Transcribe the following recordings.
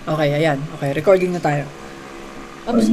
Okay, ayan. Okay, recording na tayo. Oops.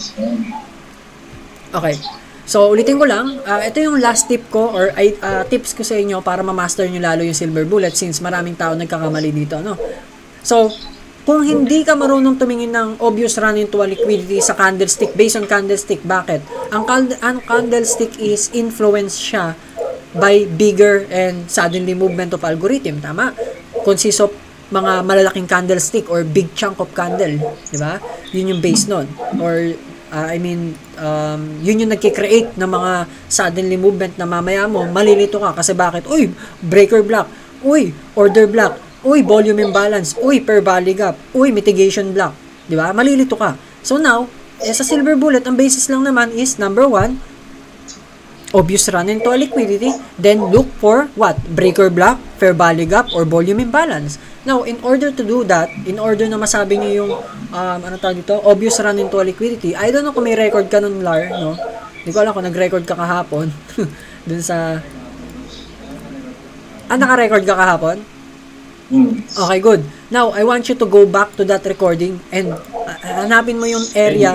Okay. So, ulitin ko lang, ito yung last tip ko or tips ko sa inyo para ma-master nyo lalo yung silver bullet since maraming tao nagkakamali dito, no? So, kung hindi ka marunong tumingin ng obvious run into a liquidity sa candlestick, based on candlestick, bakit? Ang candlestick is influenced siya by bigger and suddenly movement of algorithm, tama? Consists of mga malalaking candlestick or big chunk of candle, di ba? Yun yung base nun. Or, yun yung nagkikreate ng mga suddenly movement na mamaya mo, malilito ka. Kasi bakit? Uy, breaker block. Uy, order block. Uy, volume imbalance. Uy, per valley gap. Uy, mitigation block. Di ba? Malilito ka. So now, sa silver bullet, ang basis lang naman is, number 1, obvious run into a liquidity, then look for what? Breaker block, fair value gap, or volume imbalance. Now, in order to do that, in order na masabi niyo yung, obvious run into a liquidity, I don't know kung may record ka nun, Lar, no? Hindi ko alam kung nag-record ka kahapon, dun sa, naka-record ka kahapon? Okay, good. Now, I want you to go back to that recording and hanapin mo yung area.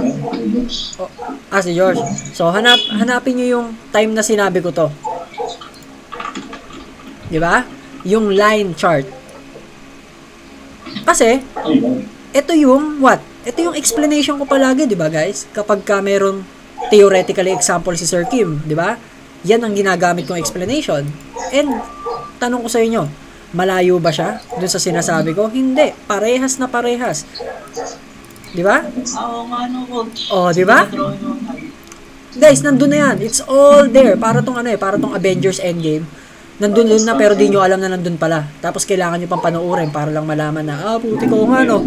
Si George. So, hanapin nyo yung time na sinabi ko to. Di ba? Yung line chart. Kasi, ito yung what? Ito yung explanation ko palagi, di ba guys? Kapag ka merong theoretically example si Sir Kim, di ba? Yan ang ginagamit kong explanation. And, tanong ko sa inyo, malayo ba siya dun sa sinasabi ko? Hindi. Parehas na parehas. Di ba? Oo nga, no, coach. Di ba? Guys, nandun na yan. It's all there. Para tong para tong Avengers Endgame. Nandun na pero di nyo alam na nandun pala. Tapos kailangan nyo pang panoorin para lang malaman na, puti ko nga, no.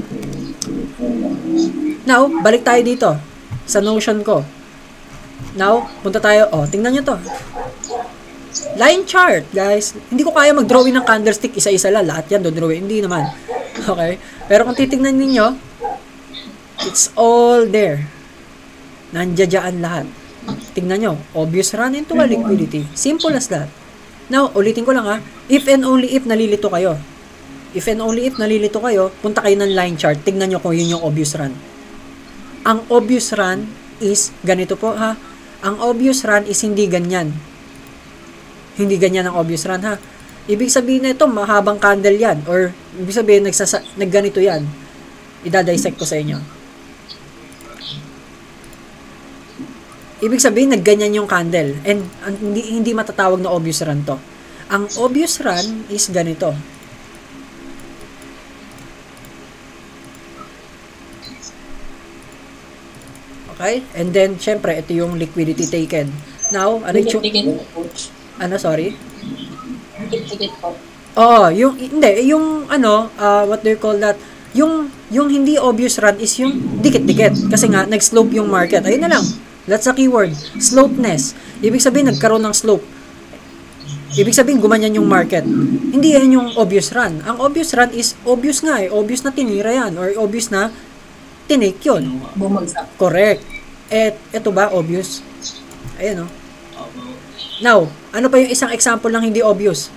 Now, balik tayo dito sa notion ko. Now, punta tayo. Tingnan nyo to. Line chart, guys. Hindi ko kaya mag-drawing ng candlestick isa-isa lang. Lahat yan, drawing. Hindi naman. Okay? Pero kung titignan ninyo, it's all there. Nandiyan lahat. Tingnan nyo. Obvious run into a liquidity. Simple as that. Now, ulitin ko lang if and only if nalilito kayo. If and only if nalilito kayo, punta kayo ng line chart. Tingnan nyo kung yun yung obvious run. Ang obvious run is, ganito po Ang obvious run is hindi ganyan. Hindi ganyan ang obvious run Ibig sabihin na ito, mahabang candle yan. Or, ibig sabihin, nagganito yan. Idadissect ko sa inyo. Ibig sabihin, nagganyan yung candle. And hindi matatawag na obvious run to. Ang obvious run is ganito. Okay? And then, syempre, ito yung liquidity taken. Now, sorry? Ticket po. What do you call that? Yung hindi obvious run is yung dikit-dikit. Kasi nga, nag-slope yung market. Ayun na lang. That's a keyword. Slopeness. Ibig sabihin, nagkaroon ng slope. Ibig sabihin, gumanyan yung market. Hindi yan yung obvious run. Ang obvious run is obvious nga Obvious na tinira yan. Or obvious na tinake yun. Bumagsak. Correct. Ito ba obvious? Ayan Now, ano pa yung isang example ng hindi obvious?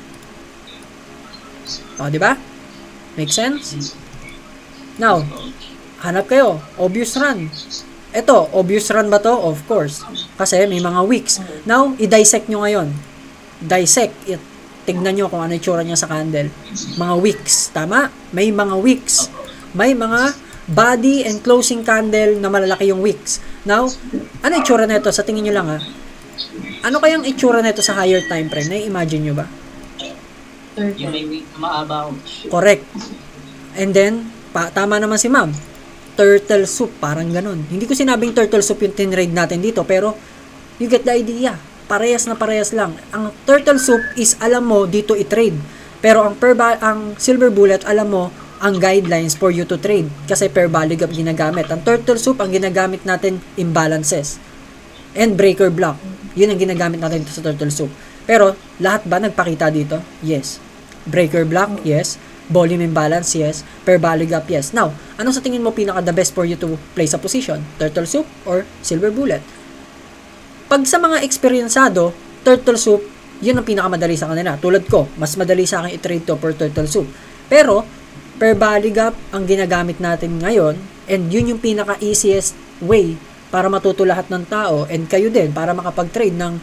Di ba? Make sense? Now, hanap kayo. Obvious run. Ito, obvious run ba to? Of course. Kasi may mga wicks. Now, i-dissect nyo ngayon. Dissect. Tignan nyo kung ano itsura niya sa candle. Mga wicks. Tama? May mga wicks. May mga body and closing candle na malalaki yung wicks. Now, ano itsura nito? Sa tingin nyo lang Ano kayang itsura nito sa higher time frame? Na-imagine nyo ba? Yung may week na maaba. Correct. And then, tama naman si ma'am. Turtle soup, parang ganun. Hindi ko sinabing turtle soup yung tinrade natin dito, pero you get the idea. Parehas na parehas lang. Ang turtle soup is, alam mo, dito i-trade. Pero ang silver bullet, alam mo, ang guidelines for you to trade. Kasi per value gap ginagamit. Ang turtle soup, ang ginagamit natin, imbalances. And breaker block. Yun ang ginagamit natin dito sa turtle soup. Pero, lahat ba nagpakita dito? Yes. Breaker block? Yes. Volume imbalance? Yes. Per value gap? Yes. Now, ano sa tingin mo pinaka the best for you to place a position? Turtle soup or silver bullet? Pag sa mga eksperyensado, turtle soup, yun ang pinakamadali sa kanila. Tulad ko, mas madali sa akin i-trade to per turtle soup. Pero, per valley gap ang ginagamit natin ngayon, and yun yung pinaka-easiest way para matuto lahat ng tao, and kayo din, para makapag-trade ng,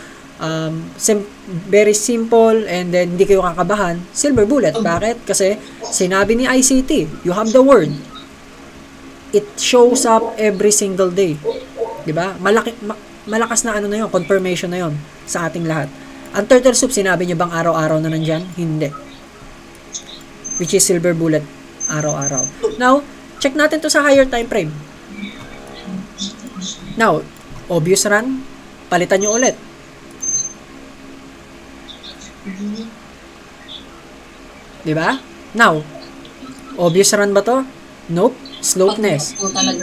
very simple, and then hindi kayo kakabahan, silver bullet. Bakit? Kasi sinabi ni ICT, you have the word. It shows up every single day. 'Di ba? Malakas na na 'yon, confirmation na 'yon sa ating lahat. Ang turtle soup, sinabi niyo bang araw-araw na nandyan? Hindi. Which is silver bullet, araw-araw. Now, check natin to sa higher time frame. Now, obvious run, palitan nyo ulit. Diba? Now, obvious run ba to? Nope. Slowness.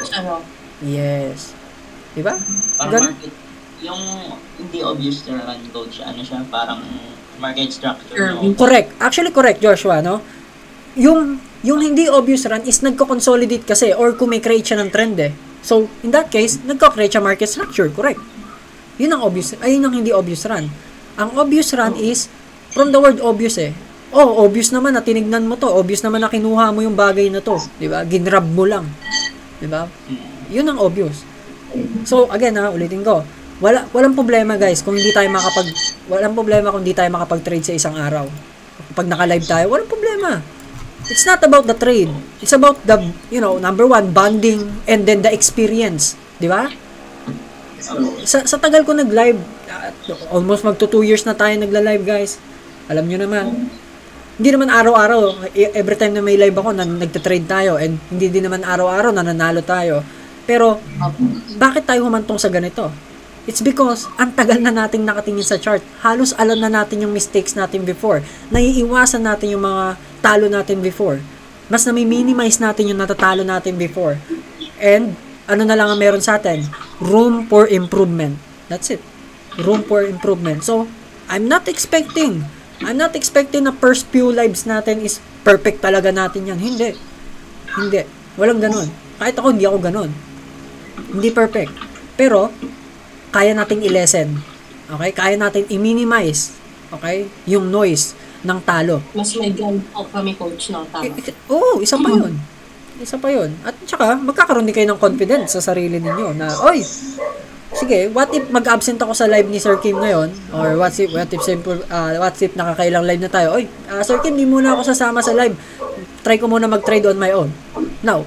Yes. Diba? Parang market, yung hindi obvious na run coach, siya, parang market structure. No? Correct. Actually, correct, Joshua, no? Yung hindi obvious run is nagko-consolidate kasi, or kung may create siya ng trend eh. So, in that case, nagko-create siya market structure. Correct. Yun ang obvious, yun ang hindi obvious run. Ang obvious run is, from the word obvious eh. Oh, obvious naman na tinignan mo to. Obvious naman na kinuha mo yung bagay na to. Diba? Ginrab mo lang. Diba? Yun ang obvious. So, again ulitin ko. Walang problema guys kung hindi tayo makapag-trade sa isang araw. Pag naka-live tayo, walang problema. It's not about the trade. It's about the, number one, bonding, and then the experience. Di ba? Sa tagal ko nag-live, almost magto 2 years na tayo nagla-live, guys. Alam nyo naman. Hindi naman araw-araw, every time na may live ako, nagte-trade tayo, and hindi din naman araw-araw na nanalo tayo. Pero, bakit tayo humantong sa ganito? It's because, ang tagal na nating nakatingin sa chart. Halos alam na natin yung mistakes natin before. Naiiwasan natin yung mga talo natin before. Mas nami-minimize natin yung natatalo natin before. And, ano na lang ang meron sa atin? Room for improvement. That's it. Room for improvement. So, I'm not expecting na first few lives natin is perfect talaga natin yan. Hindi. Walang ganun. Kahit ako, hindi ako ganun. Hindi perfect. Pero, kaya nating i-lessen. Okay? Kaya natin i-minimize. Okay? Yung noise ng talo. Mas may ground po kami, coach, no? Tama. Isa pa yun. At saka, magkakaroon din kayo ng confidence sa sarili ninyo na, oy, sige, what if mag-absent ako sa live ni Sir Kim ngayon? Or what if nakakailang live na tayo? Oy, Sir Kim, di muna ako sasama sa live. Try ko muna mag-trade on my own. Now,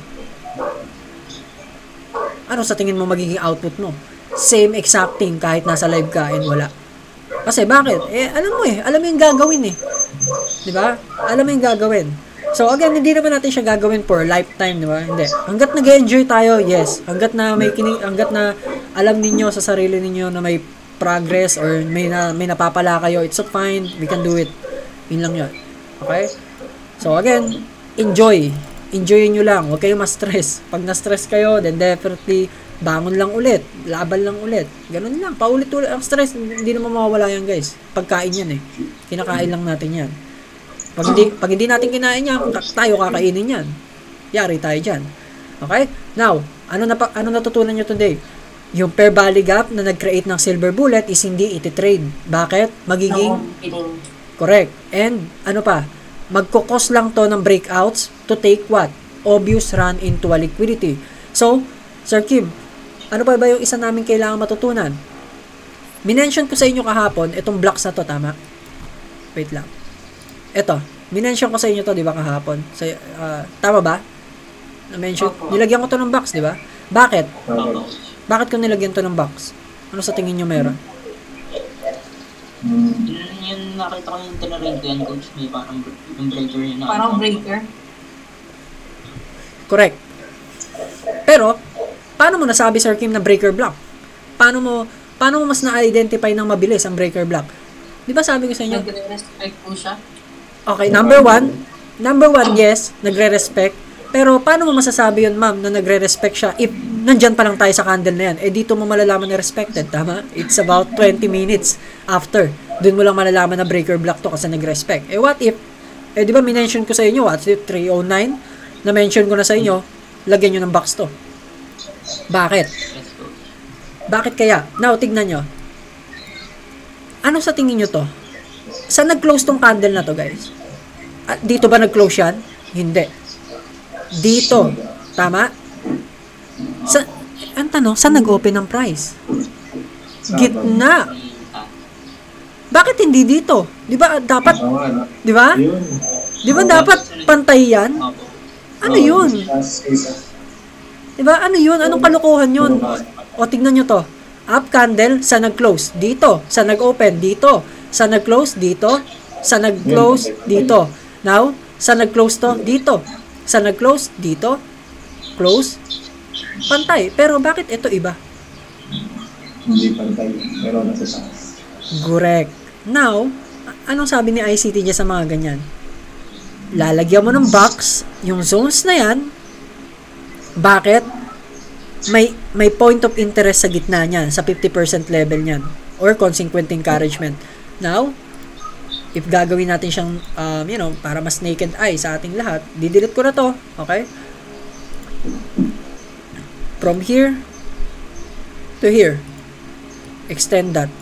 ano sa tingin mo magiging output mo? Same exact thing kahit nasa live ka and wala. Kasi bakit? Alam mo yung gagawin eh. 'Di ba? Alam mo yung gagawin. So again, hindi naman natin siya gagawin for lifetime, 'di ba? Hindi. Hangga't nag-enjoy tayo, yes. Hangga't na alam ninyo sa sarili ninyo na may progress or may napapala kayo, it's so fine. We can do it. Yun lang 'yon. Okay? So again, enjoy. Enjoyin nyo lang. Huwag kayong ma-stress. Pag na-stress kayo, then definitely bangon lang ulit. Laban lang ulit. Ganun lang. Paulit-ulit. Ang stress, hindi naman mawawala yan, guys. Pagkain yan eh. Kinakain lang natin yan. Pag hindi natin kinain yan, tayo kakainin yan. Yari tayo dyan. Okay? Now, ano natutunan nyo today? Yung per valley gap na nag-create ng silver bullet is hindi iti-trade. Bakit? Magiging correct. And ano pa? Magkukos lang to ng breakouts to take what? Obvious run into a liquidity. So, Sir Kim, ano pa ba yung isa namin kailangan matutunan? Minention ko sa inyo kahapon, itong blocks na to, tama? Wait lang. Ito, minention ko sa inyo to, di ba, kahapon? Tama ba? Na-mention? Nilagyan ko to ng box, di ba? Bakit? Bakit ko nilagyan to ng box? Ano sa tingin nyo meron? Yung nakita ko yung tinarate ko yan, coach, may parang yung breaker yun. Parang breaker? Correct. Pero, paano mo nasabi, Sir Kim, na breaker block? Paano mo mas na-identify ng mabilis ang breaker block? Di ba sabi ko sa inyo? Nagre-respect po siya? Okay, number one, yes, nagre-respect. Pero, paano mo masasabi yun, ma'am, na nagre-respect siya if nandyan pa lang tayo sa candle na yan? Dito mo malalaman na respected, tama? It's about 20 minutes after. Doon mo lang malalaman na breaker block to kasi nag-respect. What if, di ba minention ko sa inyo, what's it, 309? Na-mention ko na sa inyo, lagyan nyo ng box to. Bakit? Bakit kaya? Now, tignan nyo. Ano sa tingin nyo to? Saan nag-close tong candle na to, guys? Dito ba nag-close yan? Hindi. Dito. Tama? Ang tanong, saan nag-open ang price? Gitna. Bakit hindi dito? Di ba dapat, di ba? Di ba dapat pantay yan? Ano yun? Di ba? Ano yun? Anong kalokohan yun? O, tignan nyo to. Up candle, sa nag-close? Dito. Sa nag-open? Dito. Sa nag-close? Dito. Sa nag-close? Dito. Now, sa nag-close to? Dito. Sa nag-close? Dito. Close. Pantay. Pero bakit ito iba? Hindi pantay. Pero nasa sa. Correct. Now, anong sabi ni ICT dyan sa mga ganyan? Lalagyan mo ng box, yung zones na yan. Bakit? May point of interest sa gitna niyan, sa 50% level niyan, or consequent encouragement. Now, if gagawin natin siyang, para mas naked eye sa ating lahat, didelete ko na to, okay? From here to here. Extend that.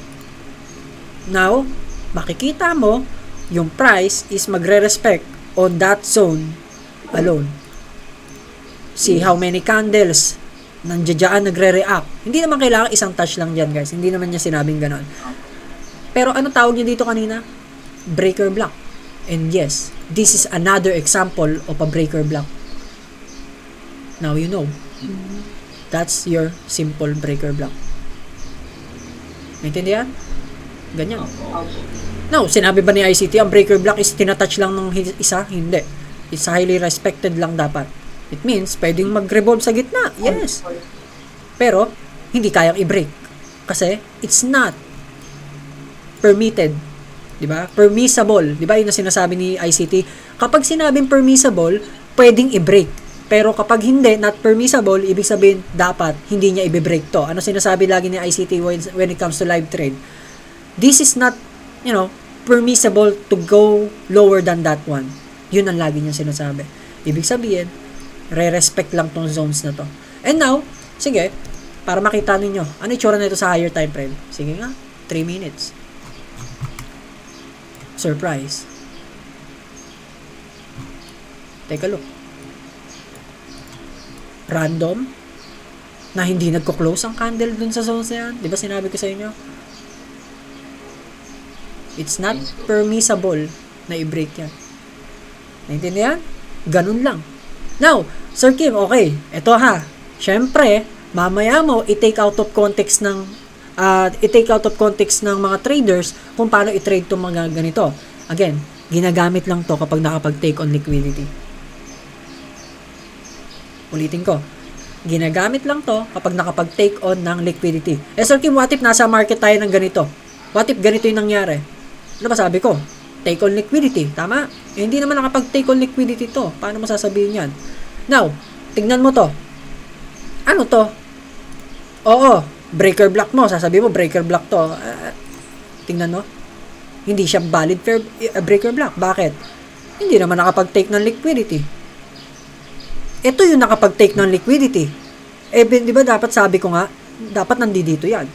Now, makikita mo, yung price is magre-respect on that zone alone. See how many candles nandiyan nagre-react. Hindi naman kailangan isang touch lang dyan, guys. Hindi naman niya sinabing ganon. Pero ano tawag niya dito kanina? Breaker block. And yes, this is another example of a breaker block. Now you know. That's your simple breaker block. Naintindihan? Ganyan. Now, sinabi ba ni ICT, ang breaker block is tinatouch lang ng isa? Hindi. It's highly respected lang dapat. It means, pwedeng mag-revolve sa gitna. Yes. Pero, hindi kayang i-break. Kasi, it's not permitted. Diba? Permissible. Diba yun na sinasabi ni ICT? Kapag sinabing permissible, pwedeng i-break. Pero kapag hindi, not permissible, ibig sabihin, dapat, hindi niya i-break to. Ano sinasabi lagi ni ICT when it comes to live trade? This is not, permissible to go lower than that one. Yun ang lagi niya sinasabi. Ibig sabihin, re-respect lang tong zones na to. And now, sige, para makita ninyo, ano itsura na ito sa higher time frame? Sige nga, 3 minutes. Surprise. Take a look. Random, na hindi nagko-close ang candle dun sa zones na yan. Di ba sinabi ko sa inyo? It's not permissible na i-break yan. Naintindihan? Ganun lang. Now, Sir Kim, okay, eto ha. Syempre, mamaya mo i-take out of context ng mga traders kung paano i-trade tong mga ganito. Again, ginagamit lang to kapag nakapag-take on liquidity. Ulitin ko. Ginagamit lang to kapag nakapag-take on ng liquidity. Sir Kim, what if nasa market tayo ng ganito? What if ganito yung nangyari? Ano ba sabi ko? Take on liquidity. Tama? Hindi naman nakapag-take on liquidity to. Paano mo sasabihin yan? Now, tignan mo to. Ano to? Oo, breaker block mo. Sasabihin mo, breaker block to. Tignan mo. Hindi siya valid breaker block. Bakit? Hindi naman nakapag-take ng liquidity. Ito yung nakapag-take ng liquidity. Di ba dapat sabi ko nga, dapat nandito yan.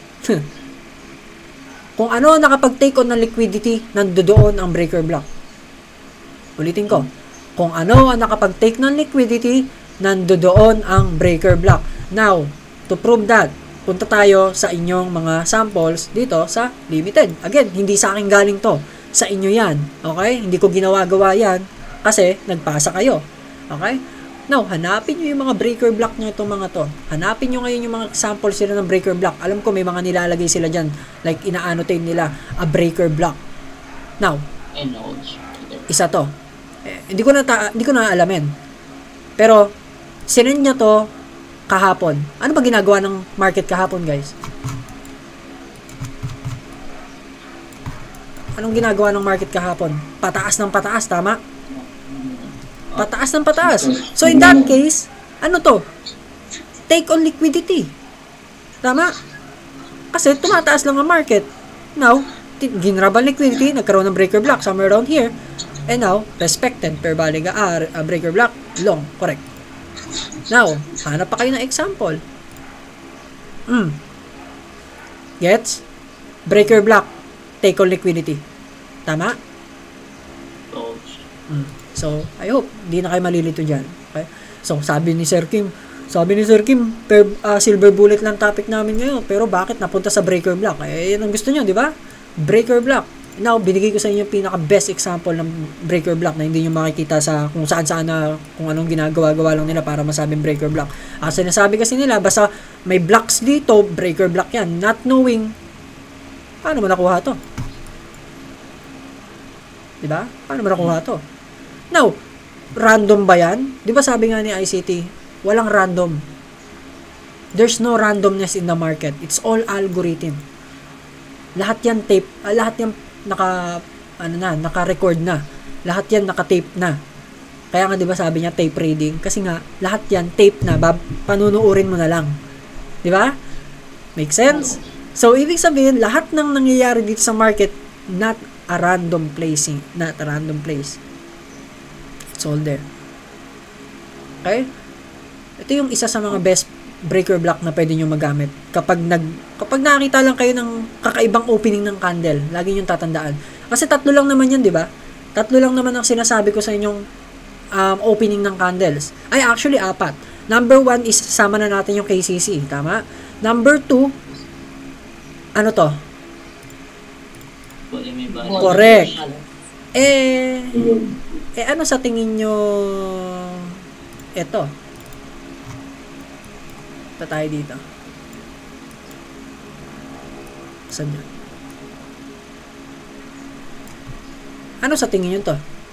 Kung ano nakapag-take on ng liquidity, nandoon ang breaker block. Ulitin ko. Kung ano ang nakapag-take ng liquidity, nandoon ang breaker block. Now, to prove that, punta tayo sa inyong mga samples dito sa limited. Again, hindi sa akin galing to. Sa inyo yan. Okay? Hindi ko ginawa-gawa yan kasi nagpasa kayo. Okay? Now, hanapin nyo yung mga breaker block nyo itong mga to. Hanapin nyo ngayon yung mga samples sila ng breaker block. Alam ko may mga nilalagay sila dyan. Like, ina-annotate nila a breaker block. Now, isa to. Hindi ko na alamin. Pero, sinend niya to kahapon. Ano ba ginagawa ng market kahapon, guys? Anong ginagawa ng market kahapon? Pataas ng pataas, tama? Pataas ng pataas. So, in that case, ano to? Take on liquidity. Tama? Kasi tumataas lang ang market. Now, ginrab ang liquidity, nagkaroon ng breaker block somewhere around here. And now, respected per baliga breaker block, long, correct. Now, hanap pa kayo ng example. Gets? Breaker block, take on liquidity. Tama? So, I hope, hindi na kayo malilito dyan. Okay? So, sabi ni Sir Kim, silver bullet lang topic namin ngayon, pero bakit napunta sa breaker block? Eh, yan ang gusto nyo, di ba? Breaker block. Now, binigay ko sa inyo yung pinaka-best example ng breaker block na hindi nyo makikita sa kung saan-saan na kung anong ginagawa-gawa lang nila para masabing breaker block. Sinasabi kasi nila, basta may blocks dito, breaker block yan. Not knowing, paano mo nakuha to? Diba? Paano mo nakuha to? Now, random ba yan? Diba sabi nga ni ICT, walang random. There's no randomness in the market. It's all algorithm. Lahat yan tape, lahat yan naka-record na. Lahat yan naka-tape na. Kaya nga 'di ba sabi niya tape reading kasi nga lahat yan tape na, panunuurin mo na lang. 'Di ba? Make sense? So ibig sabihin lahat ng nangyayari dito sa market not a random placing, not a random place. It's all there. Okay? Ito yung isa sa mga best breaker block na pwede nyo magamit kapag nakita lang kayo ng kakaibang opening ng candle. Lagi nyo tatandaan. Kasi 3 lang naman yan, di ba? 3 lang naman ang sinasabi ko sa inyong opening ng candles. Ay, actually, 4. Number 1 is sama na natin yung KCC. Tama? Number 2, ano to? Correct. Ano sa tingin nyo ito? Tayo dito. Saan yan? Ano sa tingin nyo to?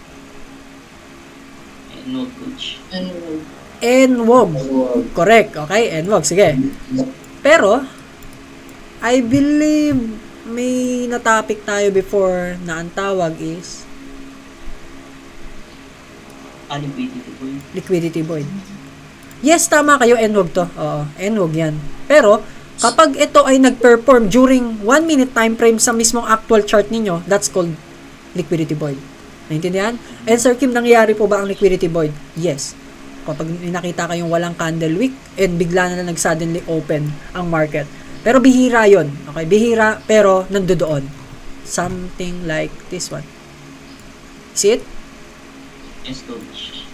Enwog, coach. Enwog. Correct. Okay, enwog. Sige. Pero, I believe may na-topic tayo before na ang tawag is Liquidity void. Liquidity void. Yes, tama kayo, enwog to. Oo, enwog yan. Pero, kapag ito ay nag-perform during 1 minute time frame sa mismong actual chart ninyo, that's called liquidity void. Naintindihan? And Sir Kim, nangyayari po ba ang liquidity void? Yes. Kapag nakita kayong walang candle wick and bigla na nag-suddenly open ang market. Pero bihira yon. Okay, bihira, pero nandoon. Something like this one. See it? Yes, coach.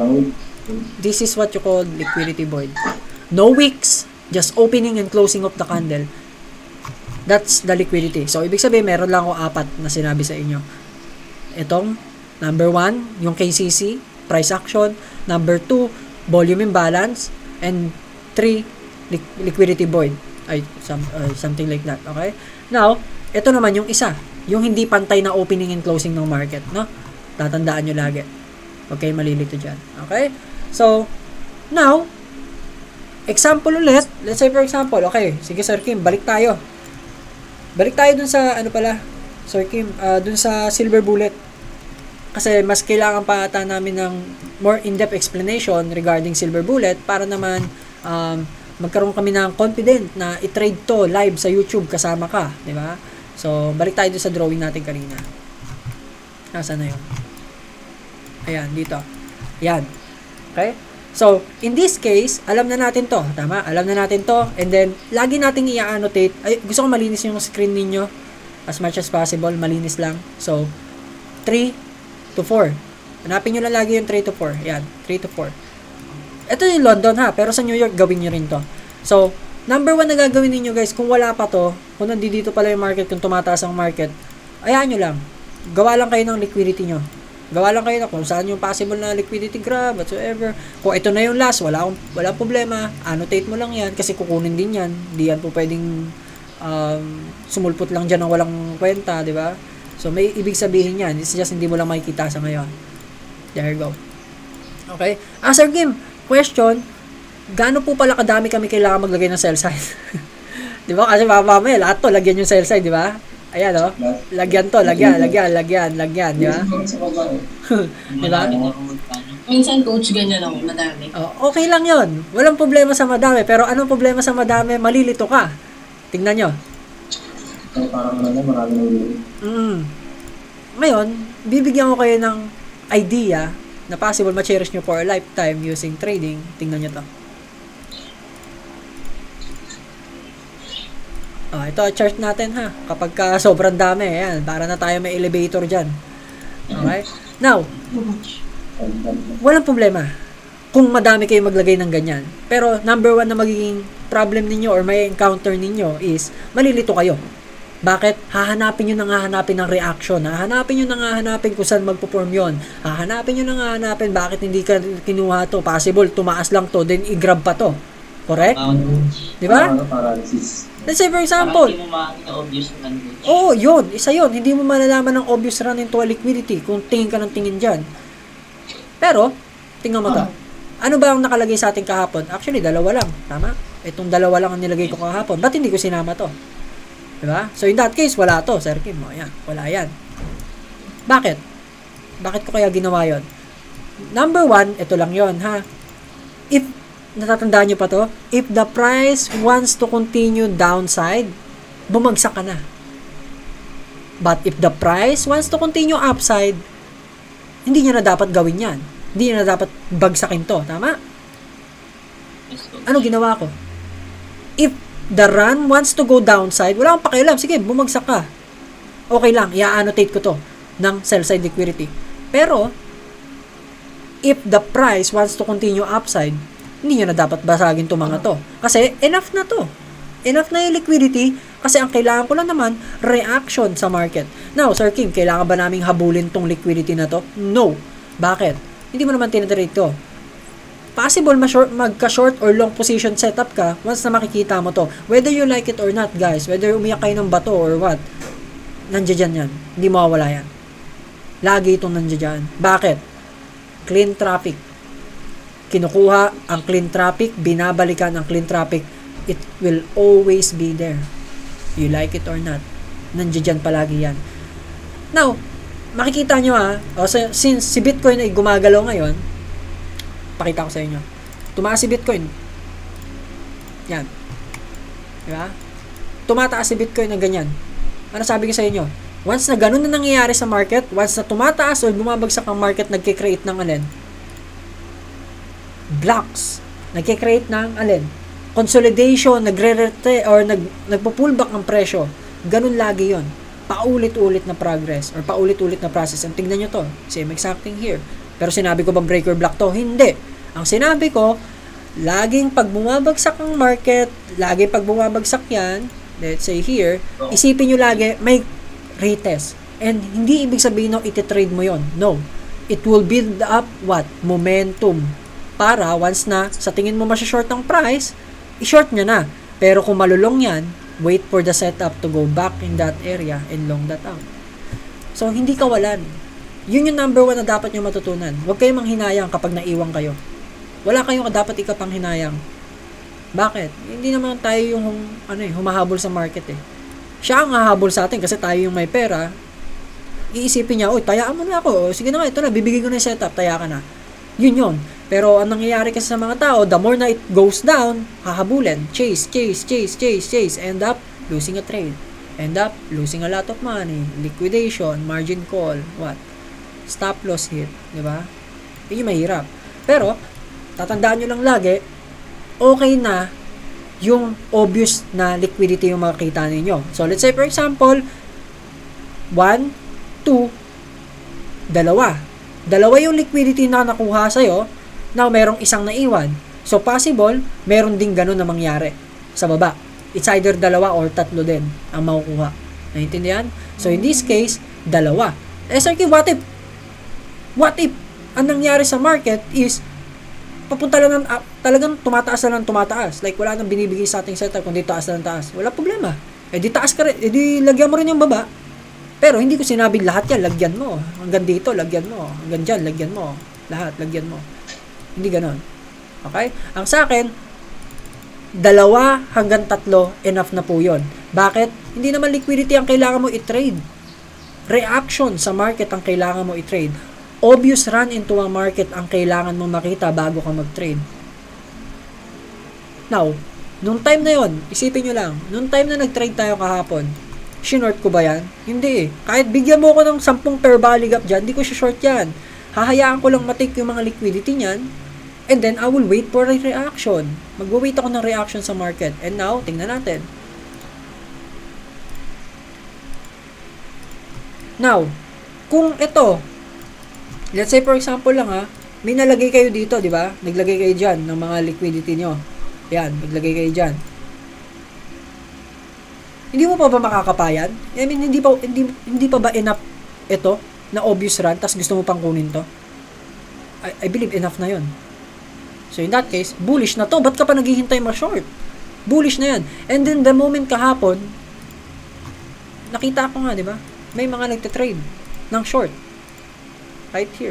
This is what you call liquidity void. No wicks, just opening and closing of the candle. That's the liquidity. So, ibig sabihin, meron lang ako 4 na sinabi sa inyo. Itong, number 1, yung KCC, price action. Number 2, volume imbalance. And 3, liquidity void. Something like that. Okay? Now, ito naman yung isa. Yung hindi pantay na opening and closing ng market. No? Tatandaan nyo lagi. Okay, malilito dyan. Okay? So, now, example ulit. Let's say for example, okay, sige Sir Kim, balik tayo. Balik tayo dun sa, Sir Kim, dun sa silver bullet. Kasi mas kailangan pa ata namin ng more in-depth explanation regarding silver bullet para naman magkaroon kami ng confident na i-trade to live sa YouTube kasama ka. Di ba? So, balik tayo dun sa drawing natin kanina. Nasaan na yun? Ayan, dito. Ayan. Okay? So, in this case, alam na natin to. Tama? Alam na natin to. And then, lagi nating i-annotate. Ay, gusto ko malinis yung screen ninyo. As much as possible. Malinis lang. So, 3 to 4. Hanapin nyo lang lagi yung 3 to 4. Ayan. 3 to 4. Ito yung London ha. Pero sa New York, gawin nyo rin to. So, number 1 na gagawin ninyo guys, kung wala pa to, kung nandito pala yung market, kung tumataas ang market, ayan nyo lang. Gawa lang kayo ng liquidity nyo. Gawa lang kayo na kung saan yung possible na liquidity grab, whatsoever. Kung ito na yung last, wala problema. Annotate mo lang yan kasi kukunin din yan. Hindi yan po pwedeng sumulpot lang dyan ng walang kwenta, di ba? So, may ibig sabihin yan. It's just hindi mo lang makikita sa ngayon. There you go. Okay? Sir Kim, question, gaano po pala kadami kami kailangan maglagay ng sell side? Di ba? Kasi mamaya, lahat to, lagyan yung sell side, di ba? Ayan, oh. Lagyan to, lagyan, di ba? Di ba? Minsan, coach, ganyan ako, madami. Oh, okay lang yon. Walang problema sa madami. Pero anong problema sa madami? Malilito ka. Tingnan nyo. Parang marami Ngayon, bibigyan ko kayo ng idea na possible ma-cherish nyo for a lifetime using trading. Tingnan nyo to. Ito chart natin ha. Kapag ka sobrang dami, ayan, para na tayo may elevator dyan. Okay? Now, Walang problema kung madami kayo maglagay ng ganyan. Pero number one na magiging problem ninyo or may encounter ninyo is malilito kayo. Bakit? Hahanapin nyo ng reaction. Hahanapin nyo kung saan magpo-form yun. Hahanapin nyo bakit hindi ka kinuha to. Possible, tumaas lang to, then i-grab pa to. Correct? Di ba? Let's say for example, hindi mo makakita obvious run. Oo, yun. Isa yun. Hindi mo malalaman ng obvious run into a liquidity kung tingin ka ng tingin dyan. Pero, tingnan mo to. Ano ba ang nakalagay sa ating kahapon? Actually, dalawa lang. Tama? Itong dalawa lang ang nilagay ko kahapon. Ba't hindi ko sinama to? Diba? So, in that case, wala to. Sir Kim, ayan. Wala yan. Bakit? Bakit ko kaya ginawa yon? Number one, ito lang yon ha? If, natatandaan nyo pa to? If the price wants to continue downside, bumagsak ka na. But if the price wants to continue upside, hindi nyo na dapat gawin yan. Hindi nyo na dapat bagsakin to. Tama? Ano ginawa ko? If the run wants to go downside, wala akong pakialam. Sige, bumagsak ka. Okay lang, i-annotate ko to ng sell-side liquidity. Pero, if the price wants to continue upside, hindi nyo na dapat basagin to mga to. Kasi, enough na to. Enough na yung liquidity kasi ang kailangan ko lang naman, reaction sa market. Now, Sir Kim, kailangan ba naming habulin tong liquidity na to? No. Bakit? Hindi mo naman tinatrade to. Possible magka-short or long position setup ka once na makikita mo to. Whether you like it or not, guys. Whether umiyak kayo ng bato or what. Nandiyan yan. Hindi mawawala yan. Lagi itong nandiyan. Bakit? Clean traffic. Kinukuha ang clean traffic, binabalikan ang clean traffic. It will always be there. You like it or not. Nandiyan palagi yan. Now, makikita nyo since si Bitcoin ay gumagalaw ngayon, pakita ko sa inyo. Tumaas si Bitcoin. Yan. Diba? Tumataas si Bitcoin ng ganyan. Ano sabi ko sa inyo? Once na ganun na nangyayari sa market, once na tumataas o bumabagsak ang market, nagkikreate ng alin? Blocks. Nagkikreate ng alin? Consolidation, nagre-rete or nagpo-pullback ang presyo. Ganun lagi yon. Paulit-ulit na progress or paulit-ulit na process. And tingnan nyo to. Same exact thing here. Pero sinabi ko bang breaker block to? Hindi. Ang sinabi ko, laging pag bumabagsak ang market, laging pag bumabagsak yan, let's say here, isipin nyo lagi, may retest. And hindi ibig sabihin no, ititrade mo yon. No. It will build up what? Momentum. Para once na sa tingin mo masya-short ang price, i-short nyo na. Pero kung malulong yan, wait for the setup to go back in that area and long that out. So, hindi kawalan. Yun yung number one na dapat nyo matutunan. Huwag kayong manghinayang kapag naiwang kayo. Wala kayong dapat ikapang hinayang. Bakit? Hindi naman tayo yung humahabol sa market eh. Siya ang hahabol sa atin kasi tayo yung may pera. Iisipin niya, tayaan mo na ako. Sige na nga, ito na, bibigay ko na yung setup, taya ka na. Yun. Pero ang nangyayari kasi sa mga tao, the more na it goes down, hahabulin. Chase. End up losing a trade. End up losing a lot of money. Liquidation, margin call, what? Stop loss hit. Diba? Yun yung mahirap. Pero, tatandaan nyo lang lagi, okay na yung obvious na liquidity yung makikita ninyo. So, let's say for example, 1, 2, dalawa yung liquidity na nakuha sa'yo. Now, merong isang naiwan. So, possible, meron ding ganun na mangyari sa baba. It's either dalawa or tatlo din ang makukuha. Naintindihan? So, in this case, dalawa. SRK, what if? Ang nangyari sa market is, papunta lang talagang tumataas na ng tumataas. Like, wala nang binibigay sa ating setup kundi taas na ng taas. Wala problema. Di taas ka rin. Di lagyan mo rin yung baba. Pero, hindi ko sinabing lahat yan, lagyan mo. Hanggang dito, lagyan mo. Hanggang dyan, lagyan mo. Lahat, lagyan mo. Hindi ganon. Okay? Ang sa akin, 2 hanggang 3, enough na po yun. Bakit? Hindi naman liquidity ang kailangan mo i-trade. Reaction sa market ang kailangan mo i-trade. Obvious run into a market ang kailangan mo makita bago ka mag-trade. Now, nung time na yon, isipin nyo lang, nung time na nag-trade tayo kahapon, sinort ko ba yan? Hindi. Kahit bigyan mo ko ng 10 pair bali gap dyan, hindi ko short yan. Hahayaan ko lang matik yung mga liquidity niyan. And then, I will wait for a reaction. Mag-wait ako ng reaction sa market. And now, tingnan natin. Now, kung ito, Let's say, for example lang may nalagay kayo dito, di ba? Naglagay kayo dyan ng mga liquidity nyo. Yan, naglagay kayo dyan. Hindi mo pa ba makakapayan? I mean, hindi pa ba enough ito na obvious run, tas gusto mo pang kunin to? I believe enough na yon. So, in that case, bullish na to. Ba't ka pa naghihintay ma-short? Bullish na yan. And then, the moment kahapon, nakita ko nga, di ba? May mga nagtitrade ng short. Right here.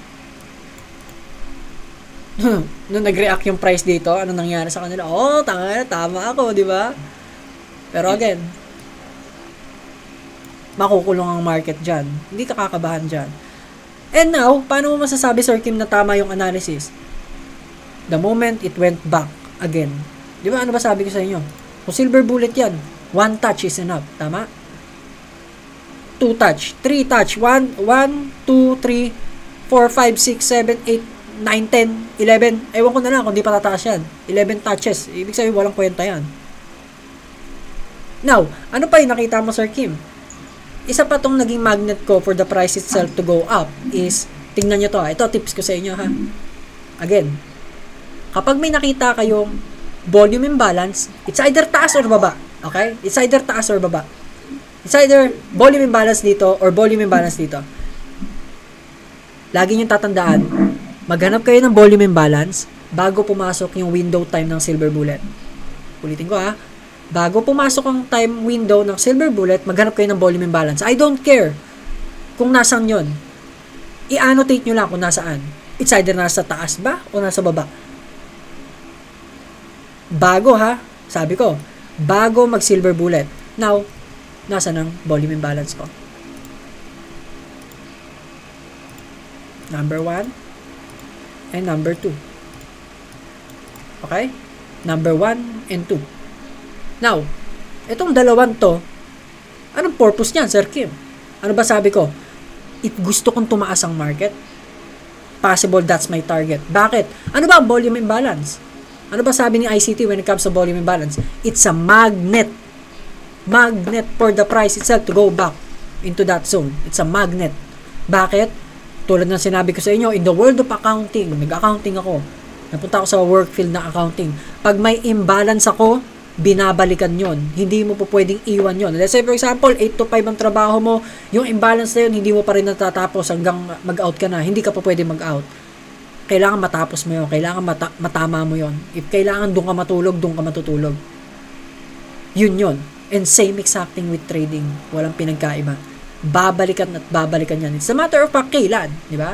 Nung nag-react yung price dito, ano nangyari sa kanila? Oh, tama ako, di ba? Pero again, makukulong ang market dyan. Hindi ka kakabahan dyan. And now, paano mo masasabi, Sir Kim, na tama yung analysis? The moment it went back again. Di ba, ano ba sabi ko sa inyo? Kung silver bullet yan, 1 touch is enough. Tama? 2 touch, 3 touch, 1, 2, 3, 4, 5, 6, 7, 8, 9, 10, 11. Ewan ko na lang kung di pa tataas yan. 11 touches. Ibig sabihin, walang kwenta yan. Now, ano pa yung nakita mo, Sir Kim? Isa pa tong naging magnet ko for the price itself to go up is, tingnan nyo to. Ito, tips ko sa inyo, ha? Again, kapag may nakita kayong volume imbalance, it's either taas or baba. Okay? It's either taas or baba. It's either volume imbalance dito or volume imbalance dito. Lagi nyo tatandaan, maghanap kayo ng volume imbalance bago pumasok yung window time ng silver bullet. Ulitin ko ha. Bago pumasok ang time window ng silver bullet, maghanap kayo ng volume imbalance. I don't care kung nasaan yon. I-annotate nyo lang kung nasaan. It's either nasa taas ba o nasa baba. Bago ha, sabi ko, bago mag silver bullet. Now, nasa ng volume imbalance ko? Number 1 and number 2. Okay? Number 1 and 2. Now, itong dalawang to, anong purpose niyan, Sir Kim? Ano ba sabi ko? Gusto kong tumaas ang market. Possible that's my target. Bakit? Ano ba ang volume imbalance? Ano ba sabi ni ICT when it comes to volume imbalance? It's a magnet. Magnet for the price itself to go back into that zone. It's a magnet. Bakit? Tulad ng sinabi ko sa inyo, in the world of accounting, nag-accounting ako. Napunta ako sa work field na accounting. Pag may imbalance ako, binabalikan yon. Hindi mo po pwedeng iwan yon. Let's say, for example, 8 to 5 ang trabaho mo, yung imbalance na yun, hindi mo pa rin natatapos hanggang mag-out ka na. Hindi ka pa pwedeng mag-out. Kailangan matapos mo yun. Kailangan matama mo yon. If kailangan doon ka matulog, doon ka matutulog. Yun yun. And same exact thing with trading. Walang pinagkaiba. Babalikan at babalikan yan. It's a matter of fact, kailan? Di ba?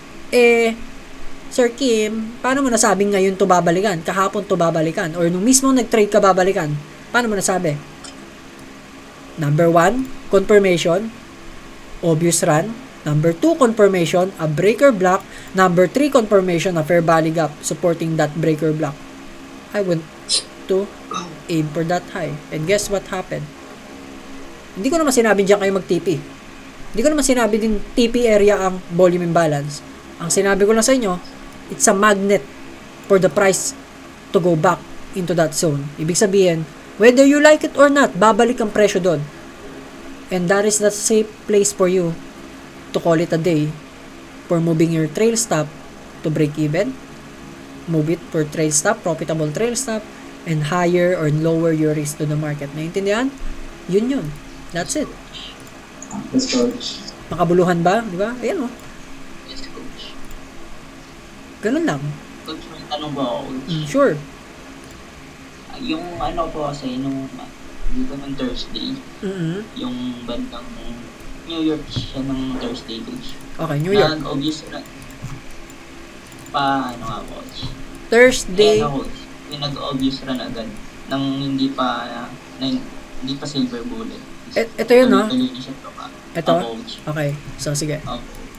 Sir Kim, paano mo nasabing ngayon to babalikan? Kahapon to babalikan? Or nung mismo nag-trade ka babalikan? Paano mo nasabi? Number 1, confirmation. Obvious run. Number 2, confirmation. A breaker block. Number 3, confirmation. A fair value gap supporting that breaker block. I went to aim for that high. And guess what happened? Hindi ko naman sinabi diyan kayo mag-TP. Hindi ko naman sinabi din TP area ang volume imbalance. Ang sinabi ko lang sa inyo, it's a magnet for the price to go back into that zone. Ibig sabihin, whether you like it or not, babalik ang presyo doon. And that is the safe place for you to call it a day for moving your trail stop to break even. Move it for trail stop, profitable trail stop, and higher or lower your risk to the market. Naintindihan? Yun. That's it. Yes, coach. Makabuluhan ba? Di ba? Ayan o. Yes, coach. Ganun lang. Coach, may tanong ba ako, coach? Sure. Yung ano po kasi, nung dito ng Thursday, yung bandang New York siya ng Thursday, coach. Okay, New York. Nag-obvious na, ano nga, coach? Thursday. Ayan, coach. Yung nag-obvious run agad, nang hindi pa silver bullet. Ito yun, no? Ito? Coach. Okay. So, sige. Coach.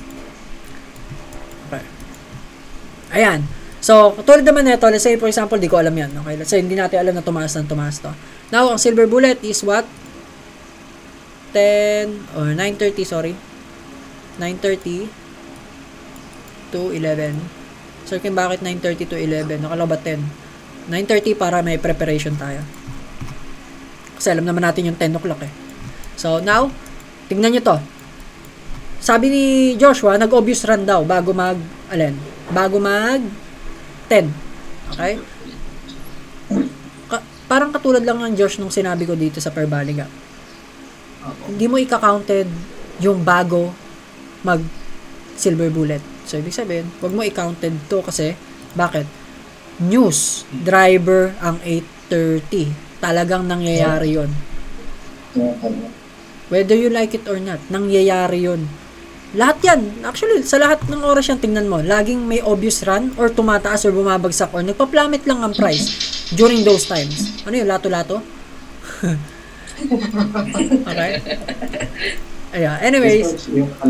Okay. Ayan. So, tulad naman nito, let's say, for example, di ko alam yan. Okay? Let's say, hindi natin alam na tumaas to. Now, ang silver bullet is what? 9:30, sorry. 9:30 to 11. So, bakit 9:30 to 11? Nakala ba 10? 9:30 para may preparation tayo. Kasi alam naman natin yung 10 o'clock eh. So, now, tingnan nyo to. sabi ni Joshua, nag-obvious run daw bago bago mag 10. Okay? Parang katulad lang ng Josh nung sinabi ko dito sa Perbali Gap. Hindi mo ika-counted yung bago mag silver bullet. So, ibig sabihin, wag mo i-counted to kasi, bakit? News, driver ang 8:30. Talagang nangyayari yon. Whether you like it or not, nangyayari yon. Lahat yan. Actually, sa lahat ng oras yan, tingnan mo, laging may obvious run or tumataas or bumabagsak or nagpa-plummet lang ang price during those times. Ano yun? Lato-lato? Okay? Ayan. Anyways.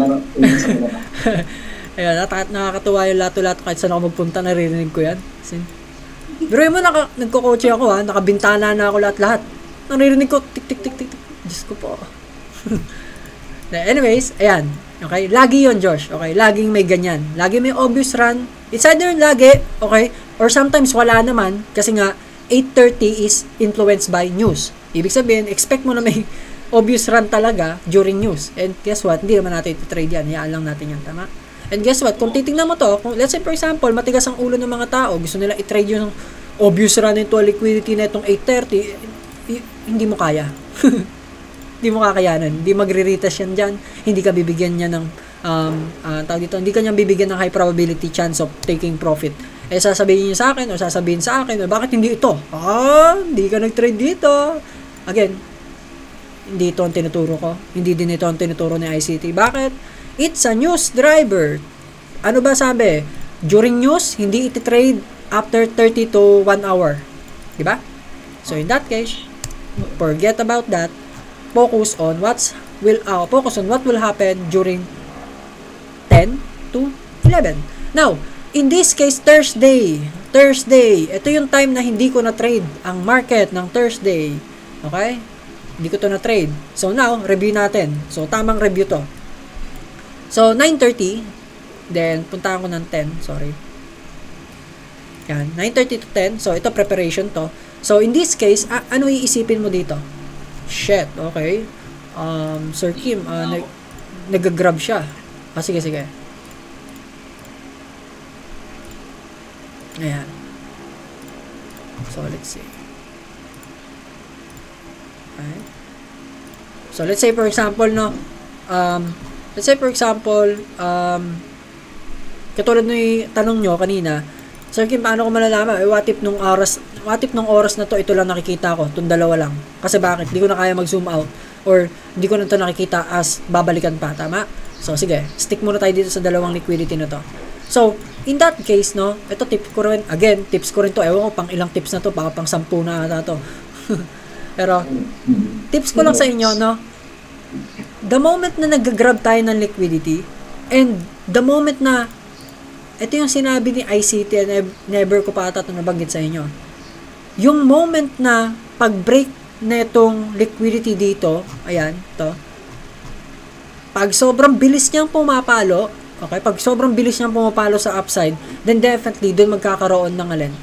Ayan, nakakatuwa yung lato-lato kahit saan ako magpunta, naririnig ko yan. Pero yun mo, nagko-coach ako ha, nakabintana na ako lahat-lahat. Naririnig ko, tik-tik-tik-tik. Diyos ko po. Anyways, ayan. Okay? Lagi yon Josh. Okay? Laging may ganyan. Lagi may obvious run. It's either lagi, okay? Or sometimes wala naman kasi nga 8:30 is influenced by news. Ibig sabihin, expect mo na may obvious run talaga during news. And guess what? Hindi naman natin iti-trade yan. Hayaan lang natin yan. Tama? And guess what? Kung titingnan mo to, kung, let's say for example, matigas ang ulo ng mga tao, gusto nila i-trade yung obvious run into liquidity na itong 8:30, hindi mo kaya. Hindi mo kakayanan. Hindi magre-retest yan dyan. Hindi ka bibigyan niya ng tawag dito, hindi ka niya bibigyan ng high probability chance of taking profit. Eh, sasabihin niyo sa akin o sasabihin sa akin, bakit hindi ito? Hindi ka nag-trade dito. Again, hindi ito ang tinuturo ko. Hindi din ito ang tinuturo ni ICT. Bakit? It's a news driver. Ano ba sabi? During news, hindi iti-trade after 30 to 1 hour. Diba? So, in that case, forget about that. Focus on what will happen during 10 to 11. Now, in this case, Thursday, ito yung time na hindi ko na-trade ang market ng Thursday. Okay? Hindi ko to na-trade. So now, review natin. So, tamang review to. So, 9:30, then, puntahan ko ng 10, sorry. Yan, 9:30 to 10. So, ito preparation to. So, in this case, ano iisipin mo dito? Shit, okay. Sir Kim, nag-grab siya. Sige. Ayan. So, let's see. Okay. So, let's say for example, katulad ng tanong nyo kanina, Sir Kim, paano ko malalaman? What if nung oras na to, ito lang nakikita ko, itong dalawa lang. Kasi bakit? Hindi ko na kaya mag-zoom out or hindi ko na ito nakikita as babalikan pa, tama? So, sige, stick muna tayo dito sa dalawang liquidity na to. So, in that case, no, ito tips ko rin to, ewan ko, pang ilang tips na to, baka pang 10 na ata to. Pero, tips ko lang sa inyo, no, the moment na nag-grab tayo ng liquidity, and the moment na ito yung sinabi ni ICT and never ko pa ata ito nabanggit sa inyo. Yung moment na pag-break na itong liquidity dito, ayan, to. Pag sobrang bilis niyang pumapalo, okay, pag sobrang bilis niyang pumapalo sa upside, then definitely, doon magkakaroon ng alin?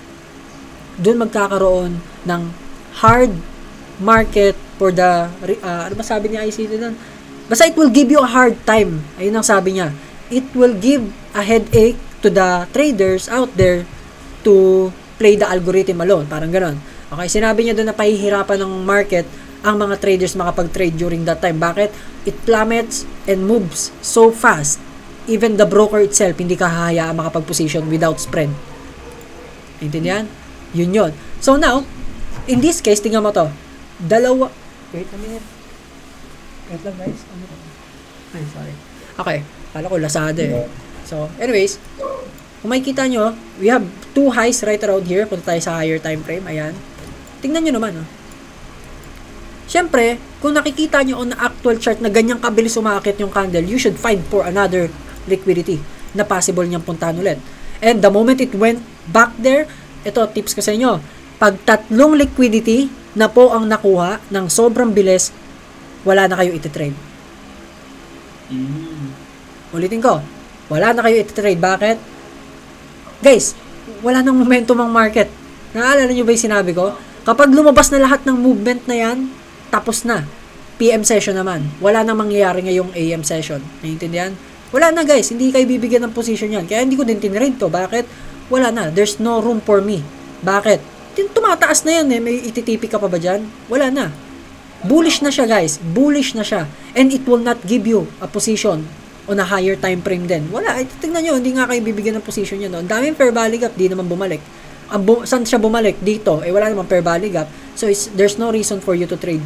Doon magkakaroon ng hard market for the, ano ba sabi ni ICT doon? Basta it will give you a hard time. Ayun ang sabi niya. It will give a headache to the traders out there to play the algorithm alone. Parang ganon. Okay, sinabi niya doon na pahihirapan ng market ang mga traders makapag-trade during that time. Bakit? It plummets and moves so fast. Even the broker itself, hindi ka hahayaan makapag-position without spread. Intindihan? Yun. So now, in this case, tingnan mo to. Wait a minute. Wait lang guys. Ay, sorry. Okay. Kala ko lasada eh. So, anyways, kung makikita nyo, we have two highs right around here. Punta tayo sa higher time frame. Ayan. Tingnan nyo naman. Siyempre, kung nakikita nyo on actual chart na ganyang kabilis umakit yung candle, you should find for another liquidity na possible niyang puntahan ulit. And the moment it went back there, ito, tips ko sa inyo. Pag tatlong liquidity na po ang nakuha ng sobrang bilis, wala na kayo ititrade. Ulitin ko, wala na kayo ititrade. Bakit? Guys, wala nang momentum ang market. Naalala nyo ba yung sinabi ko? Kapag lumabas na lahat ng movement na yan, tapos na. PM session naman. Wala nang mangyayari ngayong AM session. Naiintindihan? Wala na guys, hindi kayo bibigyan ng position yan. Kaya hindi ko din tinrade to. Bakit? Wala na. There's no room for me. Bakit? Tumataas na yan eh. May ititipi ka pa ba dyan? Wala na. Bullish na siya guys. Bullish na siya. And it will not give you a position on a higher time frame din. Wala. Tingnan nyo, hindi nga kayo bibigyan ng position yan. No? Ang daming fair value gap, di naman bumalik. Saan siya bumalik? Dito. Wala namang fair value gap. So, there's no reason for you to trade.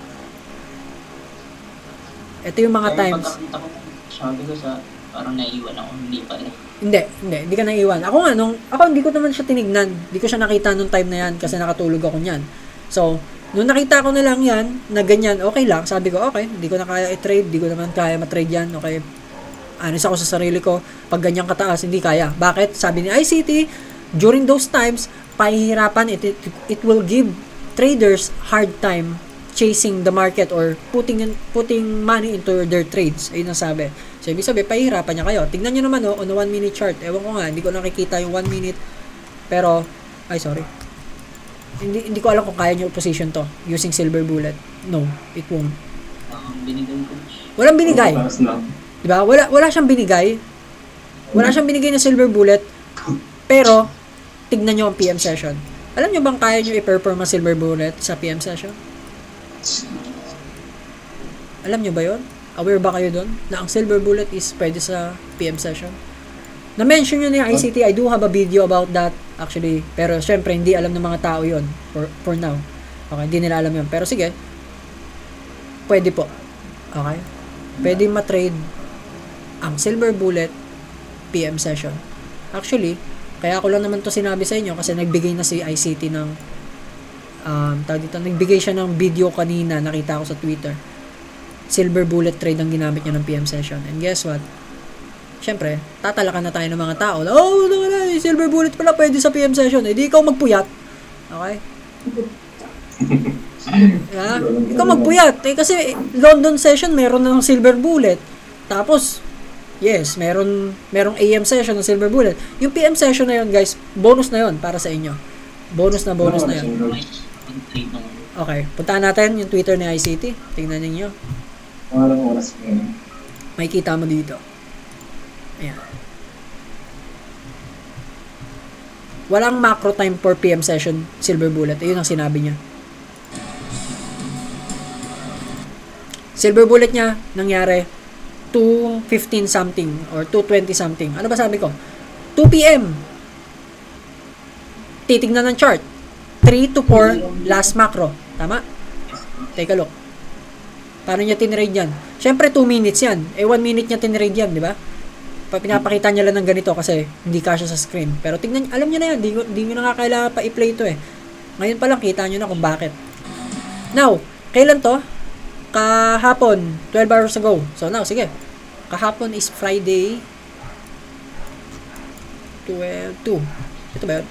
Ito yung mga times. Sabi ko sa, parang naiiwan ako, hindi pala. Hindi ka naiiwan. Ako hindi ko naman siya tinignan. Hindi ko siya nakita nung time na yan kasi nakatulog ako niyan. So, nung nakita ko na lang yan, na ganyan, okay lang. Sabi ko, okay, hindi ko na kaya i-trade, hindi ko naman kaya matrade yan, okay. Honest ako sa sarili ko, pag ganyan kataas, hindi kaya. Bakit? Sabi ni ICT, during those times, pahihirapan, it will give traders hard time chasing the market or putting money into their trades. Ayun ang sabi. So, ibig sabihin, pahihirapan niya kayo. Tingnan nyo naman, on a 1 minute chart. Ewan ko nga, hindi ko nakikita yung 1 minute. Pero, sorry. Hindi ko alam kung kaya nyo position to using silver bullet. No, it won't. Binigay ko. Walang binigay. Diba? Wala siyang binigay. Wala siyang binigay na silver bullet. Pero, tignan nyo ang PM session. Alam nyo bang kaya nyo i-perform ang silver bullet sa PM session? Alam nyo ba yun? Aware ba kayo doon? Na ang silver bullet is pwede sa PM session? Na-mention nyo ni ICT, I do have a video about that actually. Pero syempre, hindi alam ng mga tao yun for now. Okay, hindi nila alam yun. Pero sige, pwede po. Okay? Pwede matrade ang silver bullet PM session. Actually, kaya ako lang naman to sinabi sa inyo kasi nagbigay na si ICT ng nagbigay siya ng video kanina, nakita ko sa Twitter. Silver bullet trade ang ginamit niya ng PM session. And guess what? Syempre, tatalakan na tayo ng mga tao. Oh, silver bullet pala pwede sa PM session. Di ikaw magpuyat. Okay? Ikaw magpuyat. Kasi London session meron ng silver bullet. Tapos, yes, merong AM session ng silver bullet. Yung PM session na yun, guys, bonus na yun para sa inyo. Bonus na yun. Okay, puntahan natin yung Twitter ni ICT. Tingnan niyo. Walang oras ko yun. May kita mo dito. Ayan. Walang macro time for PM session silver bullet. Ayun ang sinabi niya. Silver bullet niya nangyari 2:15 something or 2:20 something. Ano ba sabi ko? 2 PM. Titignan ng chart. 3 to 4 last macro. Tama? Take a look. Paano niya tinrade yan? Siyempre 2 minutes yan. 1 minute niya tinrade yan, di ba? Pinapakita niya lang ng ganito kasi hindi kasya sa screen. Pero tignan, alam niyo na yan. Di nyo na nga kailangan pa i-play ito eh. Ngayon pa lang kita nyo na kung bakit. Now, kailan to? Kahapon, 12 hours ago. So now, sige. Kahapon is Friday 12. Ito ba yun?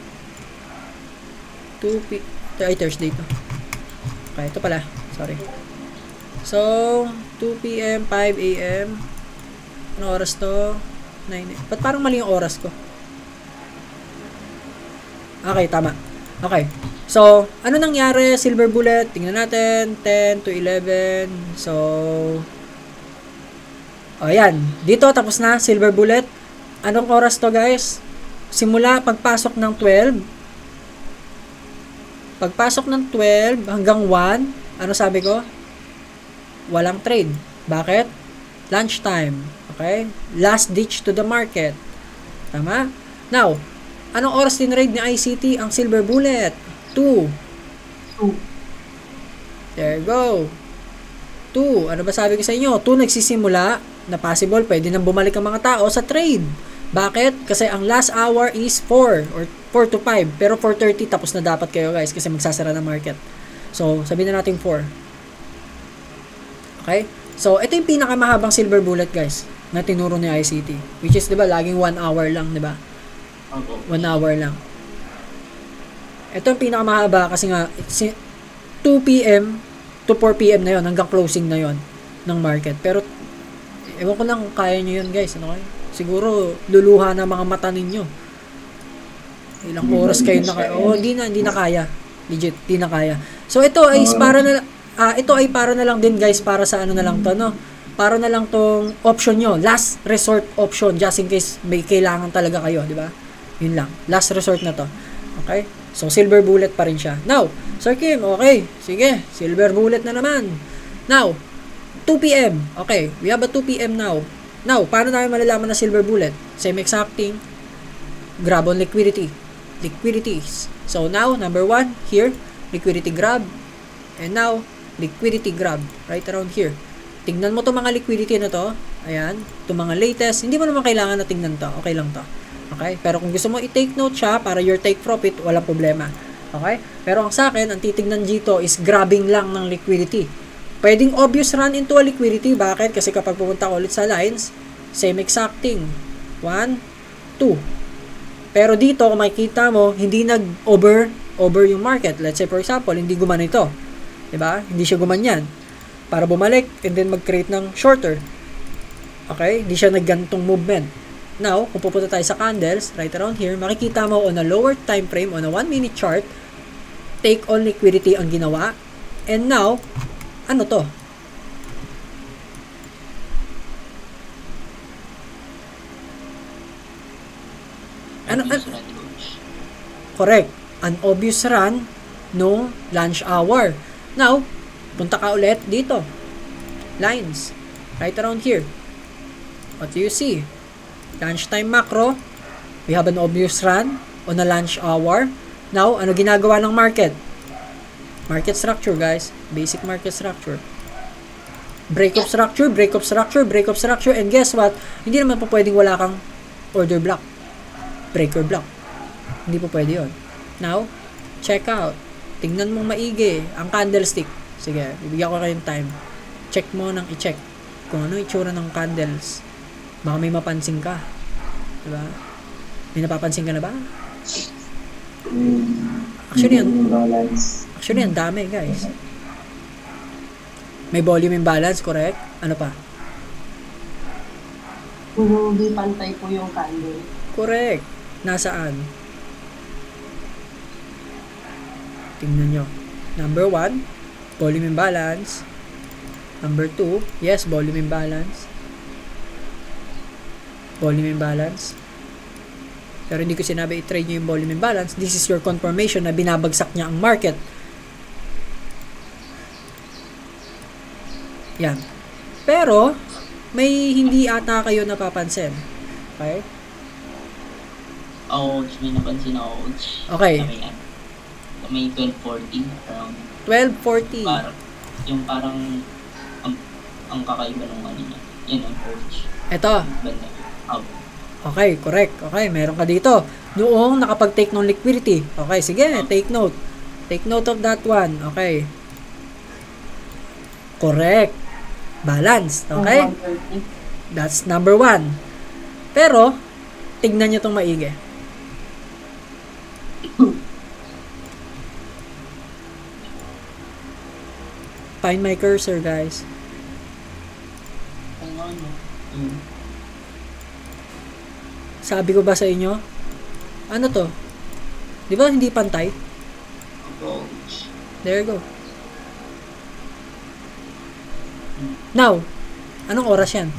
Thursday to. Okay, ito pala. Sorry. So, 2 PM, 5 AM. Ano oras to? 9 AM. Ba't parang mali yung oras ko? Okay, tama. Okay. So, ano nangyari? Silver bullet. Tingnan natin. 10 to 11. So, ayan. Dito, tapos na. Silver bullet. Anong oras to, guys? Simula pagpasok ng 12. Pagpasok ng 12 hanggang 1, ano sabi ko? Walang trade. Bakit? Lunchtime. Okay? Last ditch to the market. Tama? Now, anong oras tinrade ni ICT ang silver bullet? 2. There you go. 2. Ano ba sabi ko sa inyo? 2 nagsisimula na possible pwede nang bumalik ang mga tao sa trade. Bakit? Kasi ang last hour is 4 or 4 to 5. Pero 4:30 tapos na dapat kayo guys kasi magsasara na market. So, sabihin na natin 4. Okay? So, ito yung pinakamahabang silver bullet guys na tinuro ni ICT. Which is, di ba, laging 1 hour lang, di ba? 1 hour lang. Ito yung pinakamahaba kasi nga 2 PM to 4 PM na yon hanggang closing na yon ng market. Pero, ewan ko lang kung kaya nyo yun guys. Ano kayo? Siguro, luluha na mga mata ninyo. Ilang oras kayo na kayo. Oh, hindi na kaya. Legit, hindi na kaya. So, ito is para na, Ito ay para na lang din guys, para sa ano na lang to, no? Para na lang tong option nyo, last resort option, just in case may kailangan talaga kayo, di ba? Yun lang, last resort na to. Okay? So, silver bullet pa rin siya. Now, Sir Kim, okay, sige, silver bullet na naman. Now, 2 p.m. Okay, we have a 2 p.m. now. Now, paano namin malalaman na silver bullet? Same exact thing. Grab on liquidity. Liquidities. So, now, number 1, here, liquidity grab. And now, liquidity grab. Right around here. Tingnan mo to mga liquidity na to. Ayan. Itong mga latest. Hindi mo naman kailangan na tingnan to. Okay lang to. Okay? Pero kung gusto mo i-take note siya para your take profit, walang problema. Okay? Pero ang sa akin, ang titignan dito is grabbing lang ng liquidity. Pwedeng obvious run into a liquidity. Bakit? Kasi kapag pupunta ko ulit sa lines, same exact thing. 1, 2. Pero dito, kung makikita mo, hindi nag-over yung market. Let's say, for example, hindi gumana ito. Diba? Hindi siya gumanyan. Para bumalik, and then mag-create ng shorter. Okay? Hindi siya naggantong movement. Now, kung pupunta tayo sa candles, right around here, makikita mo on a lower time frame, on a 1-minute chart, take on liquidity ang ginawa. And now, ano to? Correct. An obvious run no lunch hour. Now, punta ka ulit dito. Lines. Right around here. What do you see? Lunchtime macro. We have an obvious run on a lunch hour. Now, ano ginagawa ng market? Market structure, guys. Basic market structure. Break of structure, break of structure, break of structure. And guess what? Hindi naman po pwedeng wala kang order block. Breaker block. Hindi po pwede yun. Now, check out. Tingnan mong maigi ang candlestick. Sige, bibigyan ko kayong time. Check mo nang i-check kung ano itsura ng candles. Baka may mapansin ka. Diba? May napapansin ka na ba? Actually, ang dami, guys. May volume imbalance, correct? Ano pa? Hindi pantay po yung candle. Correct. Nasaan? Tingnan nyo. Number 1, volume imbalance. Number 2, yes, volume imbalance. Volume imbalance. Pero hindi ko sinabi i-trade nyo yung volume imbalance. This is your confirmation na binabagsak niya ang market. Yan. Pero, may hindi ata kayo napapansin. Okay? Ouch, may napansin ako, ouch. Okay. May 1240 around. 1240. Yung parang ang kakaiba ng ano niya. Yan ang ouch. Ito. Banda. Out. Okay, correct. Okay, meron ka dito. Noong nakapag-take ng liquidity. Okay, sige, take note. Take note of that one. Okay. Correct. Balance. Okay? That's number 1. Pero, tignan nyo itong maigi. Find my cursor, guys. Kung ano. Sabi ko ba sa inyo? Ano to? Di ba hindi pantay? Ouch. There you go. Now, anong oras yan?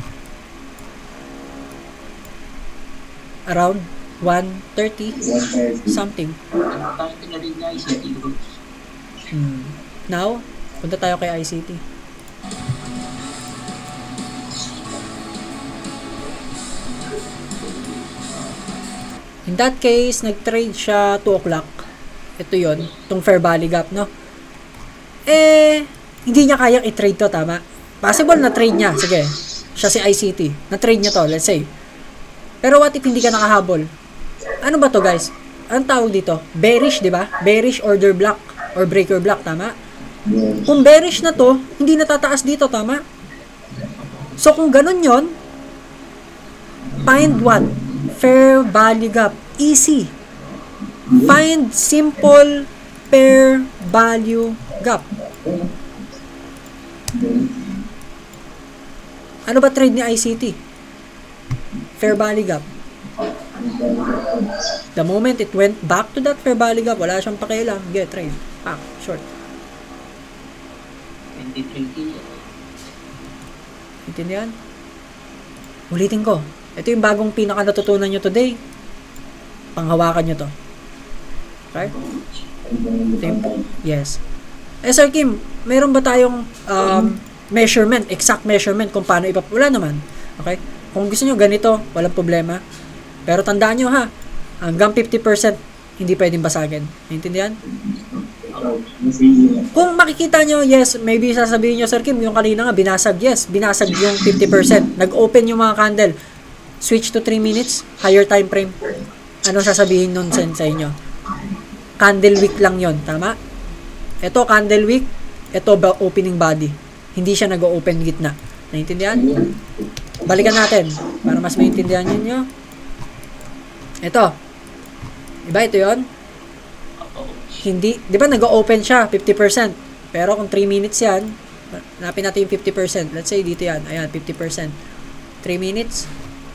Around 1:30 something. Bakit na rin niya ICT groups? Now, punta tayo kay ICT. In that case, nag-trade siya 2 o'clock. Ito yon, itong fair value gap, no? Hindi niya kayang i-trade to, tama? Possible na trade niya, sige. Siya si ICT. Na-trade niya to, let's say. Pero what if hindi ka nakahabol? Ano ba to, guys? Anong tawag dito? Bearish, di ba? Bearish order block or breaker block, tama? Kung bearish na to, hindi natataas dito, tama? So, kung ganun yon, find what? Fair value gap. Easy. Find simple fair value gap. Ano ba trade ni ICT? Fair value gap. The moment it went back to that fair value gap, wala siyang pakialam. Get trade. Short. 23K. Intindihan? Ulitin ko. Ito yung bagong pinaka natutunan nyo today. Panghawakan nyo to. Okay? Yes. Sir Kim, meron ba tayong measurement, exact measurement kung paano wala naman. Okay? Kung gusto nyo ganito, walang problema. Pero tandaan nyo ha, hanggang 50% hindi pwedeng basagin. Naintindihan? Kung makikita nyo, yes, maybe sasabihin nyo, Sir Kim, yung kanina nga, binasag, yes, binasag yung 50%. Nag-open yung mga candle. Switch to 3 minutes, higher time frame. Ano sasabihin nun sa inyo? Candle week lang yon, tama? Ito, candle week, ito opening body. Hindi siya nag-open gitna. Naintindihan? Balikan natin para mas maintindihan niyo. Ito. Diba ito yon? Hindi, di ba nag-open siya 50%. Pero kung 3 minutes yan, hanapin natin yung 50%. Let's say dito yan. Ayan, 50%. 3 minutes.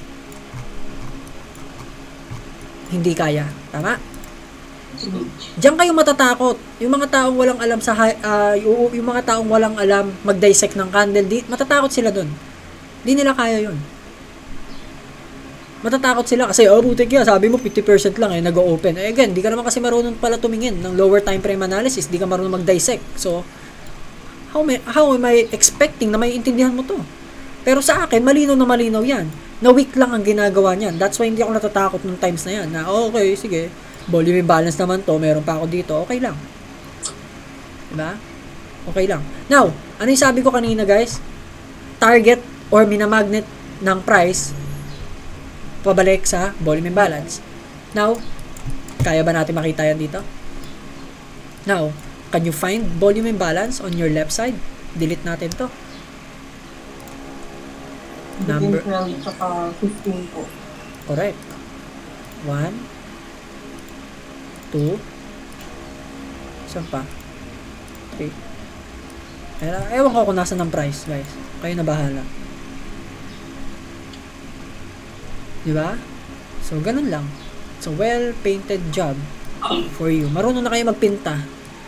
Hindi kaya. Tama? Diyan kayo matatakot. Yung mga taong walang alam sa yung mga taong walang alam mag-dissect ng candle, matatakot sila doon. Hindi nila kaya 'yon. Matatakot sila kasi butik yan, sabi mo 50% lang nag-open. Again, di ka naman kasi marunong pala tumingin ng lower time frame analysis, di ka marunong mag-dissect. So, how am I expecting na may intindihan mo to? Pero sa akin, malinaw na malinaw yan. Na weak lang ang ginagawa niyan. That's why hindi ako natatakot nung times na yan. Na okay, sige, volume imbalance naman to, meron pa ako dito, okay lang. Diba? Okay lang. Now, ano yung sabi ko kanina guys? Target or minamagnet ng price pabalik sa volume imbalance. Now, kaya ba natin makita yan dito? Now, can you find volume imbalance on your left side? Delete natin to. Number 12 tsaka 15 po. Correct. 1 2 saan pa? 3. Ewan ko kung nasa ng price, guys. Kayo na bahala. Diba? So, ganun lang. It's a well-painted job for you. Marunong na kayo magpinta.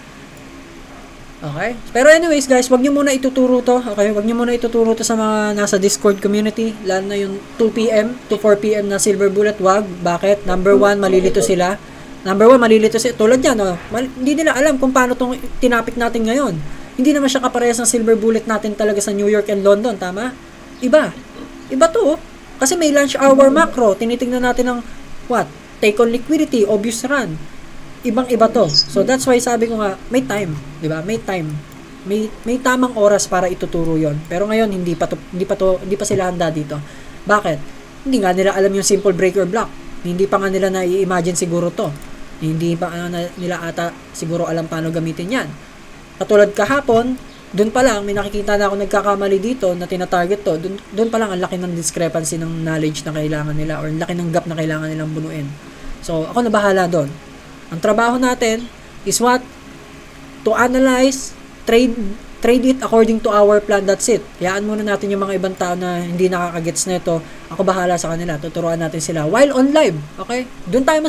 Okay? Pero anyways, guys, wag nyo muna ituturo to. Okay? Wag nyo muna ituturo to sa mga nasa Discord community. Lalo na yung 2 p.m. to 4 p.m. na Silver Bullet. Wag. Bakit? Number 1, malilito sila. Number 1, malilito sila. Tulad yan, hindi nila alam kung paano itong tinapik natin ngayon. Hindi naman siya kaparehas ng Silver Bullet natin talaga sa New York and London. Tama? Iba. Iba to. Kasi may lunch hour macro. Tinitingnan natin ng what? Take on liquidity, obvious run. Ibang-iba to. So that's why sabi ko nga, may time, 'di ba? May time. May tamang oras para ituturo 'yon. Pero ngayon hindi pa sila handa dito. Bakit? Hindi nga nila alam yung simple breaker block. Hindi pa nga nila na-imagine siguro to. Hindi pa nila ata siguro alam paano gamitin 'yan. Katulad kahapon, doon pa lang may nakikita na ako nagkakamali dito na tina-target to. Doon pa lang ang laki ng discrepancy ng knowledge na kailangan nila or laki ng gap na kailangan nilang bunuin. So, ako na bahala doon. Ang trabaho natin is what? To analyze, trade it according to our plan. That's it. Hayaan muna natin yung mga ibang tao na hindi nakakagets na ito. Ako bahala sa kanila. Tuturuan natin sila while on live. Okay? Doon tayo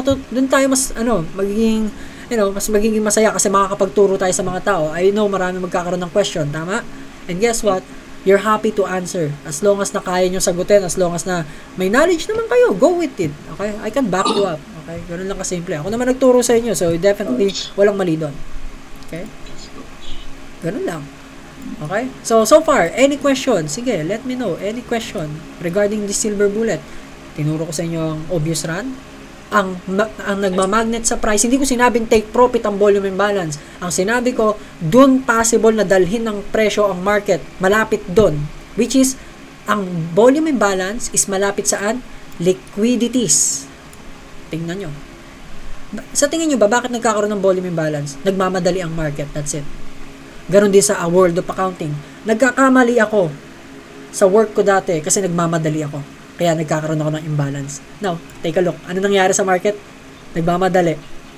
mas magiging mas magiging masaya kasi makakapagturo tayo sa mga tao. I know marami magkakaroon ng question, tama? And guess what? You're happy to answer. As long as na kaya nyo sagutin, as long as na may knowledge naman kayo, go with it. Okay? I can back you up. Okay? Ganun lang kasimple. Ako naman nagturo sa inyo, so definitely walang mali doon. Okay? Ganun lang. Okay? So far, any question? Sige, let me know. Any question regarding the Silver Bullet? Tinuro ko sa inyo ang obvious run. Ang nagmamagnet sa price, hindi ko sinabing take profit ang volume imbalance. Ang sinabi ko, dun possible na dalhin ng presyo ang market, malapit dun. Which is, ang volume imbalance is malapit saan? Liquidities. Tingnan nyo. Sa tingin nyo ba, bakit nagkakaroon ng volume imbalance? Nagmamadali ang market, that's it. Ganon din sa world of accounting. Nagkakamali ako sa work ko dati kasi nagmamadali ako. Kaya nagkakaroon ako ng imbalance. Now, take a look. Ano nangyari sa market? Nagmamadali.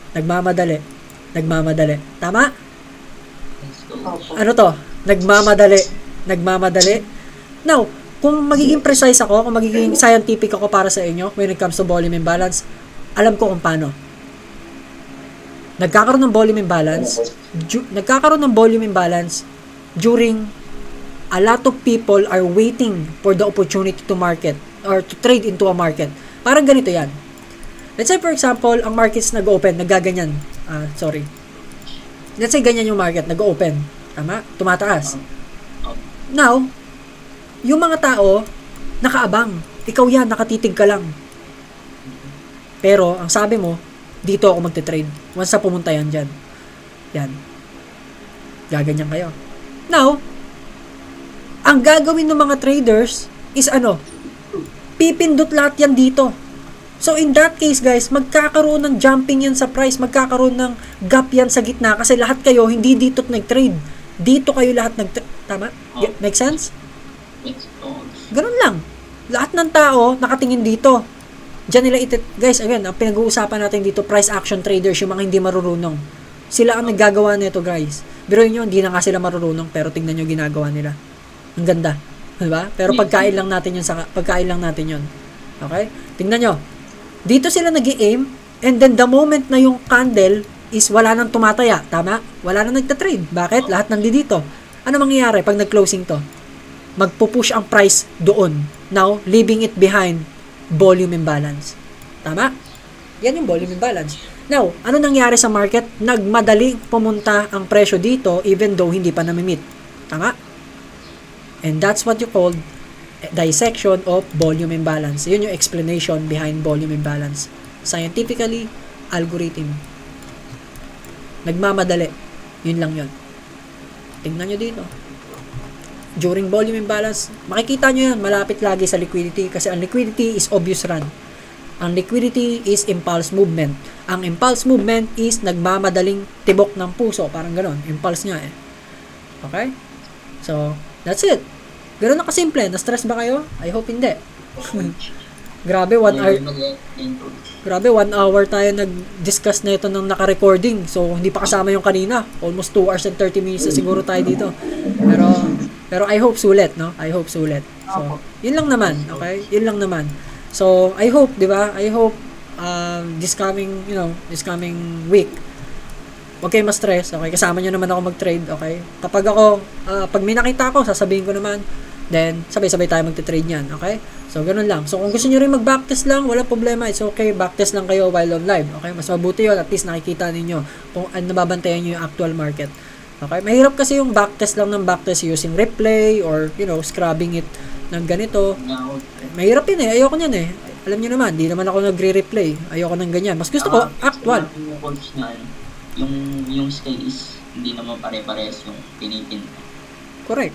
Tama? Ano to? Nagmamadali. Now, kung magiging precise ako, kung magiging scientific ako para sa inyo when it comes to volume imbalance, alam ko kung paano. Nagkakaroon ng volume imbalance during a lot of people are waiting for the opportunity to market or to trade into a market. Parang ganito yan. Let's say, for example, ang markets nag-open, nagaganyan. Let's say, ganyan yung market, nag-open. Tama? Tumataas. Now, yung mga tao, nakaabang. Ikaw yan, nakatitig ka lang. Pero, ang sabi mo, dito ako magte-trade. Once na pumunta yan dyan. Yan. Gaganyan kayo. Now, ang gagawin ng mga traders is pipindot lahat yan dito. So, in that case, guys, magkakaroon ng jumping yan sa price. Magkakaroon ng gap yan sa gitna kasi lahat kayo hindi dito nag-trade. Dito kayo lahat tama? Make sense? Ganun lang. Lahat ng tao nakatingin dito. Diyan nila guys, again, ang pinag-uusapan natin dito, price action traders, yung mga hindi marurunong. Sila ang naggagawa nito, guys. Pero yun, hindi na nga sila marurunong, pero tingnan nyo ginagawa nila. Ang ganda. Diba? Pero pagkain lang natin yun. Okay? Tingnan nyo. Dito sila nag-i-aim, and then the moment na yung candle is wala nang tumataya. Tama? Wala nang nagtatrade. Bakit? Lahat nandito. Ano mangyayari pag nag-closing to? Magpupush ang price doon. Now, leaving it behind volume imbalance. Tama? Yan yung volume imbalance. Now, ano nangyari sa market? Nagmadaling pumunta ang presyo dito even though hindi pa nami-meet. Tama? And that's what you call dissection of volume imbalance. Yun yung explanation behind volume imbalance. Scientifically, algorithm. Nagmamadali. Yun lang yun. Tingnan nyo dito. During volume imbalance, makikita nyo yan, malapit lagi sa liquidity kasi ang liquidity is obvious run. Ang liquidity is impulse movement. Ang impulse movement is nagmamadaling tibok ng puso. Parang ganon. Impulse nga eh. Okay? So, that's it. Ganon na kasimple. Na-stress ba kayo? I hope hindi. Grabe, 1 hour. Grabe, 1 hour tayo nag-discuss na ito ng naka-recording. So, hindi pa kasama yung kanina. Almost 2 hours and 30 minutes na siguro tayo dito. Pero I hope sulit, no? I hope sulit. So, yun lang naman, okay? Yun lang naman. So, I hope, di ba? I hope this coming week, huwag kayo ma-stress, okay? Kasama nyo naman ako mag-trade, okay? Kapag pag may nakita ako, sasabihin ko naman, then, sabay-sabay tayo magte-trade yan, okay? So, ganun lang. So, kung gusto nyo rin mag-backtest lang, wala problema. It's okay. Backtest lang kayo while on live. Okay? Mas mabuti yun. At least nakikita ninyo kung nababantayan nyo yung actual market. Okay? Mahirap kasi yung backtest lang ng backtest using replay or, scrubbing it ng ganito. Mahirap yun eh. Ayoko nyan eh. Alam nyo naman, di naman ako nagre-replay. Ayoko ng ganyan. Mas gusto ko, actual. Yung scale is hindi naman pare-pares yung pinipin. Correct.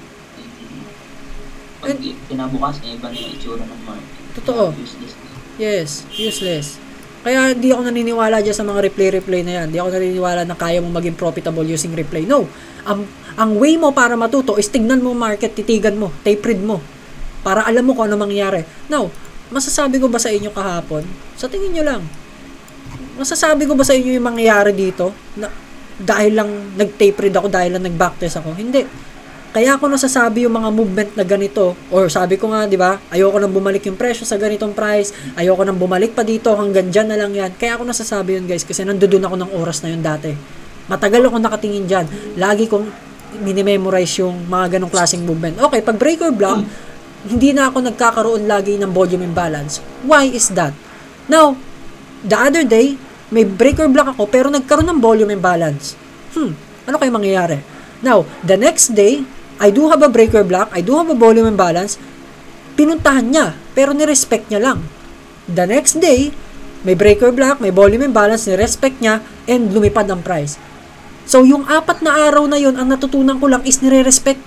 Pag kinabukas, iba na yung itsura ng market. Totoo. Useless. Yes, useless. Kaya hindi ako naniniwala dyan sa mga replay na yan. Hindi ako naniniwala na kaya mo maging profitable using replay. No. Ang way mo para matuto is tignan mo market, titigan mo, tape read mo. Para alam mo kung ano mangyayari. Now, masasabi ko ba sa inyo kahapon? Sa tingin nyo lang. Masasabi ko ba sa inyo yung mangyayari dito? Na, dahil lang nag-tape read ako, dahil lang nag-backtest ako? Hindi. Kaya ako nasasabi yung mga movement na ganito, or sabi ko nga, di ba, ayoko nang bumalik yung presyo sa ganitong price, ayoko nang bumalik pa dito, hanggang dyan na lang yan. Kaya ako nasasabi yun, guys, kasi nandoon ako ng oras na yun dati. Matagal ako nakatingin dyan. Lagi kong minimemorize yung mga ganong klaseng movement. Okay, pag breaker block, hindi na ako nagkakaroon lagi ng volume imbalance. Why is that? Now, the other day, may breaker block ako, pero nagkaroon ng volume imbalance. Ano kayo mangyayari? Now, the next day, I do have a breaker block, I do have a volume imbalance, pinuntahan niya, pero nirespect niya lang. The next day, may breaker block, may volume imbalance, nirespect niya, and lumipad ang price. So, yung 4 na araw na yun, ang natutunan ko lang is nire-respect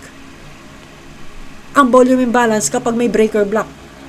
ang volume imbalance kapag may breaker block.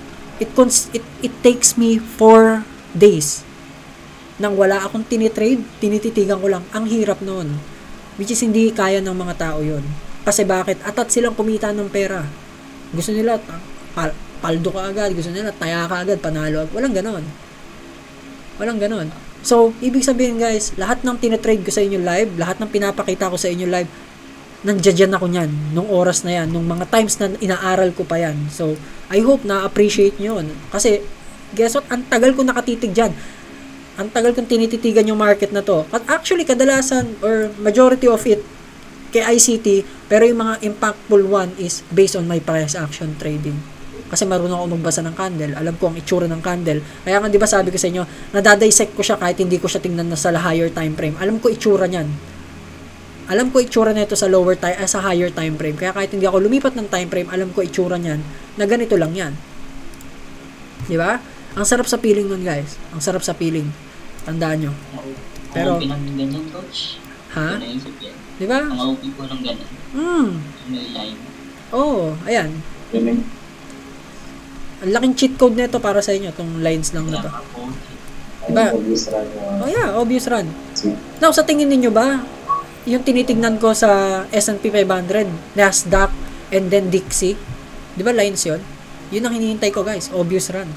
It takes me 4 days nang wala akong tinitrade, tinititigan ko lang. Ang hirap noon. Which is hindi kaya ng mga tao yun. Kasi bakit? Atat silang kumita ng pera. Gusto nila, paldo ka agad. Gusto nila, taya ka agad, panalo. Walang ganon. Walang ganon. So, ibig sabihin guys, lahat ng tinatrade ko sa inyo live, lahat ng pinapakita ko sa inyo live, nandiyan ako niyan, nung oras na yan, nung mga times na inaaral ko pa yan. So, I hope na-appreciate nyo yun. Kasi, guess what? Ang tagal ko nakatitig dyan. Ang tagal kong tinititigan yung market na to. At actually, kadalasan, or majority of it, kay ICT, pero yung mga impactful one is based on my price action trading. Kasi marunong ako magbasa ng candle. Alam ko ang itsura ng candle. Kaya nga, di ba sabi ko sa inyo, nadadissect ko siya kahit hindi ko siya tingnan na sa higher time frame. Alam ko itsura niyan. Alam ko itsura nito sa sa higher time frame. Kaya kahit hindi ako lumipat ng time frame, alam ko itsura niyan na ganito lang yan. Di ba? Ang sarap sa feeling nun, guys. Ang sarap sa feeling. Tandaan nyo. Pero, OP ng ganyan, coach. ha? Naisip yan. Di ba? Ang OP po ng ganyan. May line. Oo, ayan. Galing. Ang laking cheat code nito para sa inyo, itong lines lang na to. Diba? Obvious run. Oh yeah, obvious run. See? Now, sa tingin niyo ba, yung tinitignan ko sa S&P 500, Nasdaq, and then Dixie, di ba lines yun? Yun ang hinihintay ko, guys. Obvious run.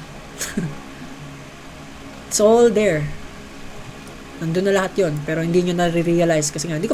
It's all there. Nandun na lahat yun, pero hindi nyo na-realize kasi nga, hindi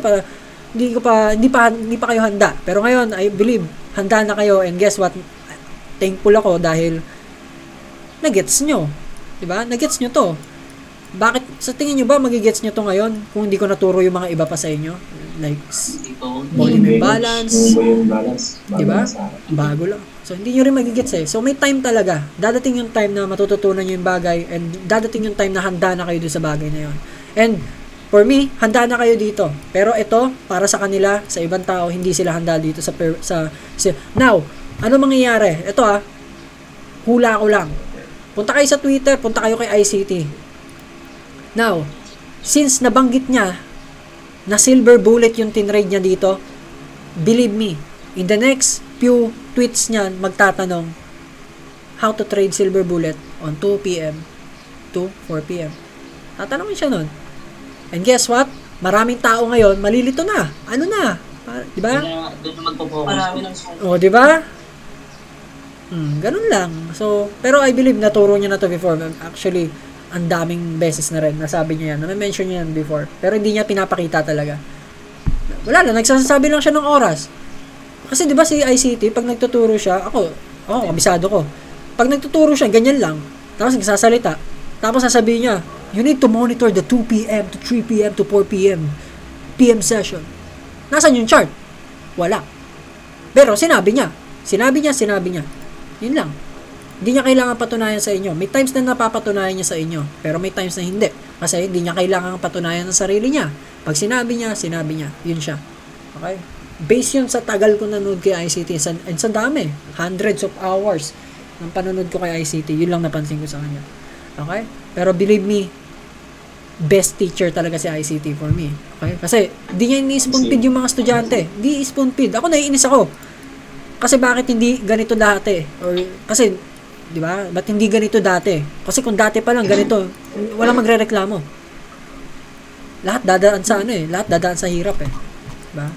pa kayo handa. Pero ngayon, I believe, handa na kayo, and guess what? Thankful ako dahil nagets nyo. Diba? Nagets nyo to. Bakit? Sa tingin nyo ba magigets nyo to ngayon kung hindi ko naturo yung mga iba pa sa inyo? Like, volume imbalance. Diba? Bago lang. So, hindi nyo rin magigets eh. So, may time talaga. Dadating yung time na matututunan nyo yung bagay and dadating yung time na handa na kayo dun sa bagay na yun. And, for me, handa na kayo dito. Pero ito, para sa kanila, sa ibang tao, hindi sila handa dito now, ano mangyayari? Ito hula ko lang. Punta kayo sa Twitter, punta kayo kay ICT. Now, since nabanggit niya na silver bullet yung tinrade niya dito, believe me, in the next few tweets niyan, magtatanong how to trade silver bullet on 2 p.m. to 4 p.m. Tatanungin siya nun. And guess what? Maraming tao ngayon, malilito na. Ano na? Di ba? Doon na magpo-focus. O, di ba? Ganun lang. So, pero I believe naturo niya na to before. Actually, ang daming beses na rin. Nasabi niya yan. Na-mention niya yan before. Pero hindi niya pinapakita talaga. Wala lang. Nagsasabi lang siya ng oras. Kasi di ba si ICT, pag nagtuturo siya, ako, kabisado ko. Pag nagtuturo siya, ganyan lang. Tapos nagsasalita. Tapos sasabihin niya, you need to monitor the 2 p.m. to 3 p.m. to 4 p.m. PM session. Nasaan yung chart? Wala. Pero sinabi niya. Yun lang. Hindi niya kailangan patunayan sa inyo. May times na napapatunayan niya sa inyo. Pero may times na hindi. Kasi hindi niya kailangan patunayan ng sarili niya. Pag sinabi niya. Yun siya. Okay? Based yun sa tagal ko nanood kay ICT. And sa dami. Hundreds of hours ng panonood ko kay ICT. Yun lang napansin ko sa kanya. Okay? Pero believe me, best teacher talaga si ICT for me. Okay? Kasi hindi niya ini-spoon feed yung mga estudyante. Hindi spoon feed. Ako naiinis ako. Kasi bakit hindi ganito dati? Or kasi, di ba? Ba't hindi ganito dati? Kasi kung dati pa lang ganito, walang magrereklamo. Lahat dadaan sa lahat dadaan sa hirap Di ba?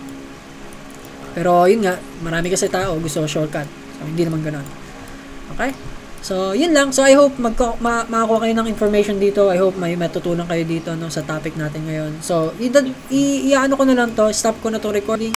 Pero yun nga, marami kasi tao gusto shortcut. So, hindi naman ganoon. Okay? So, yun lang. So, I hope makakuha kayo ng information dito. I hope may matutunan kayo dito sa topic natin ngayon. So, i-ano ko na lang to. Stop ko na to recording.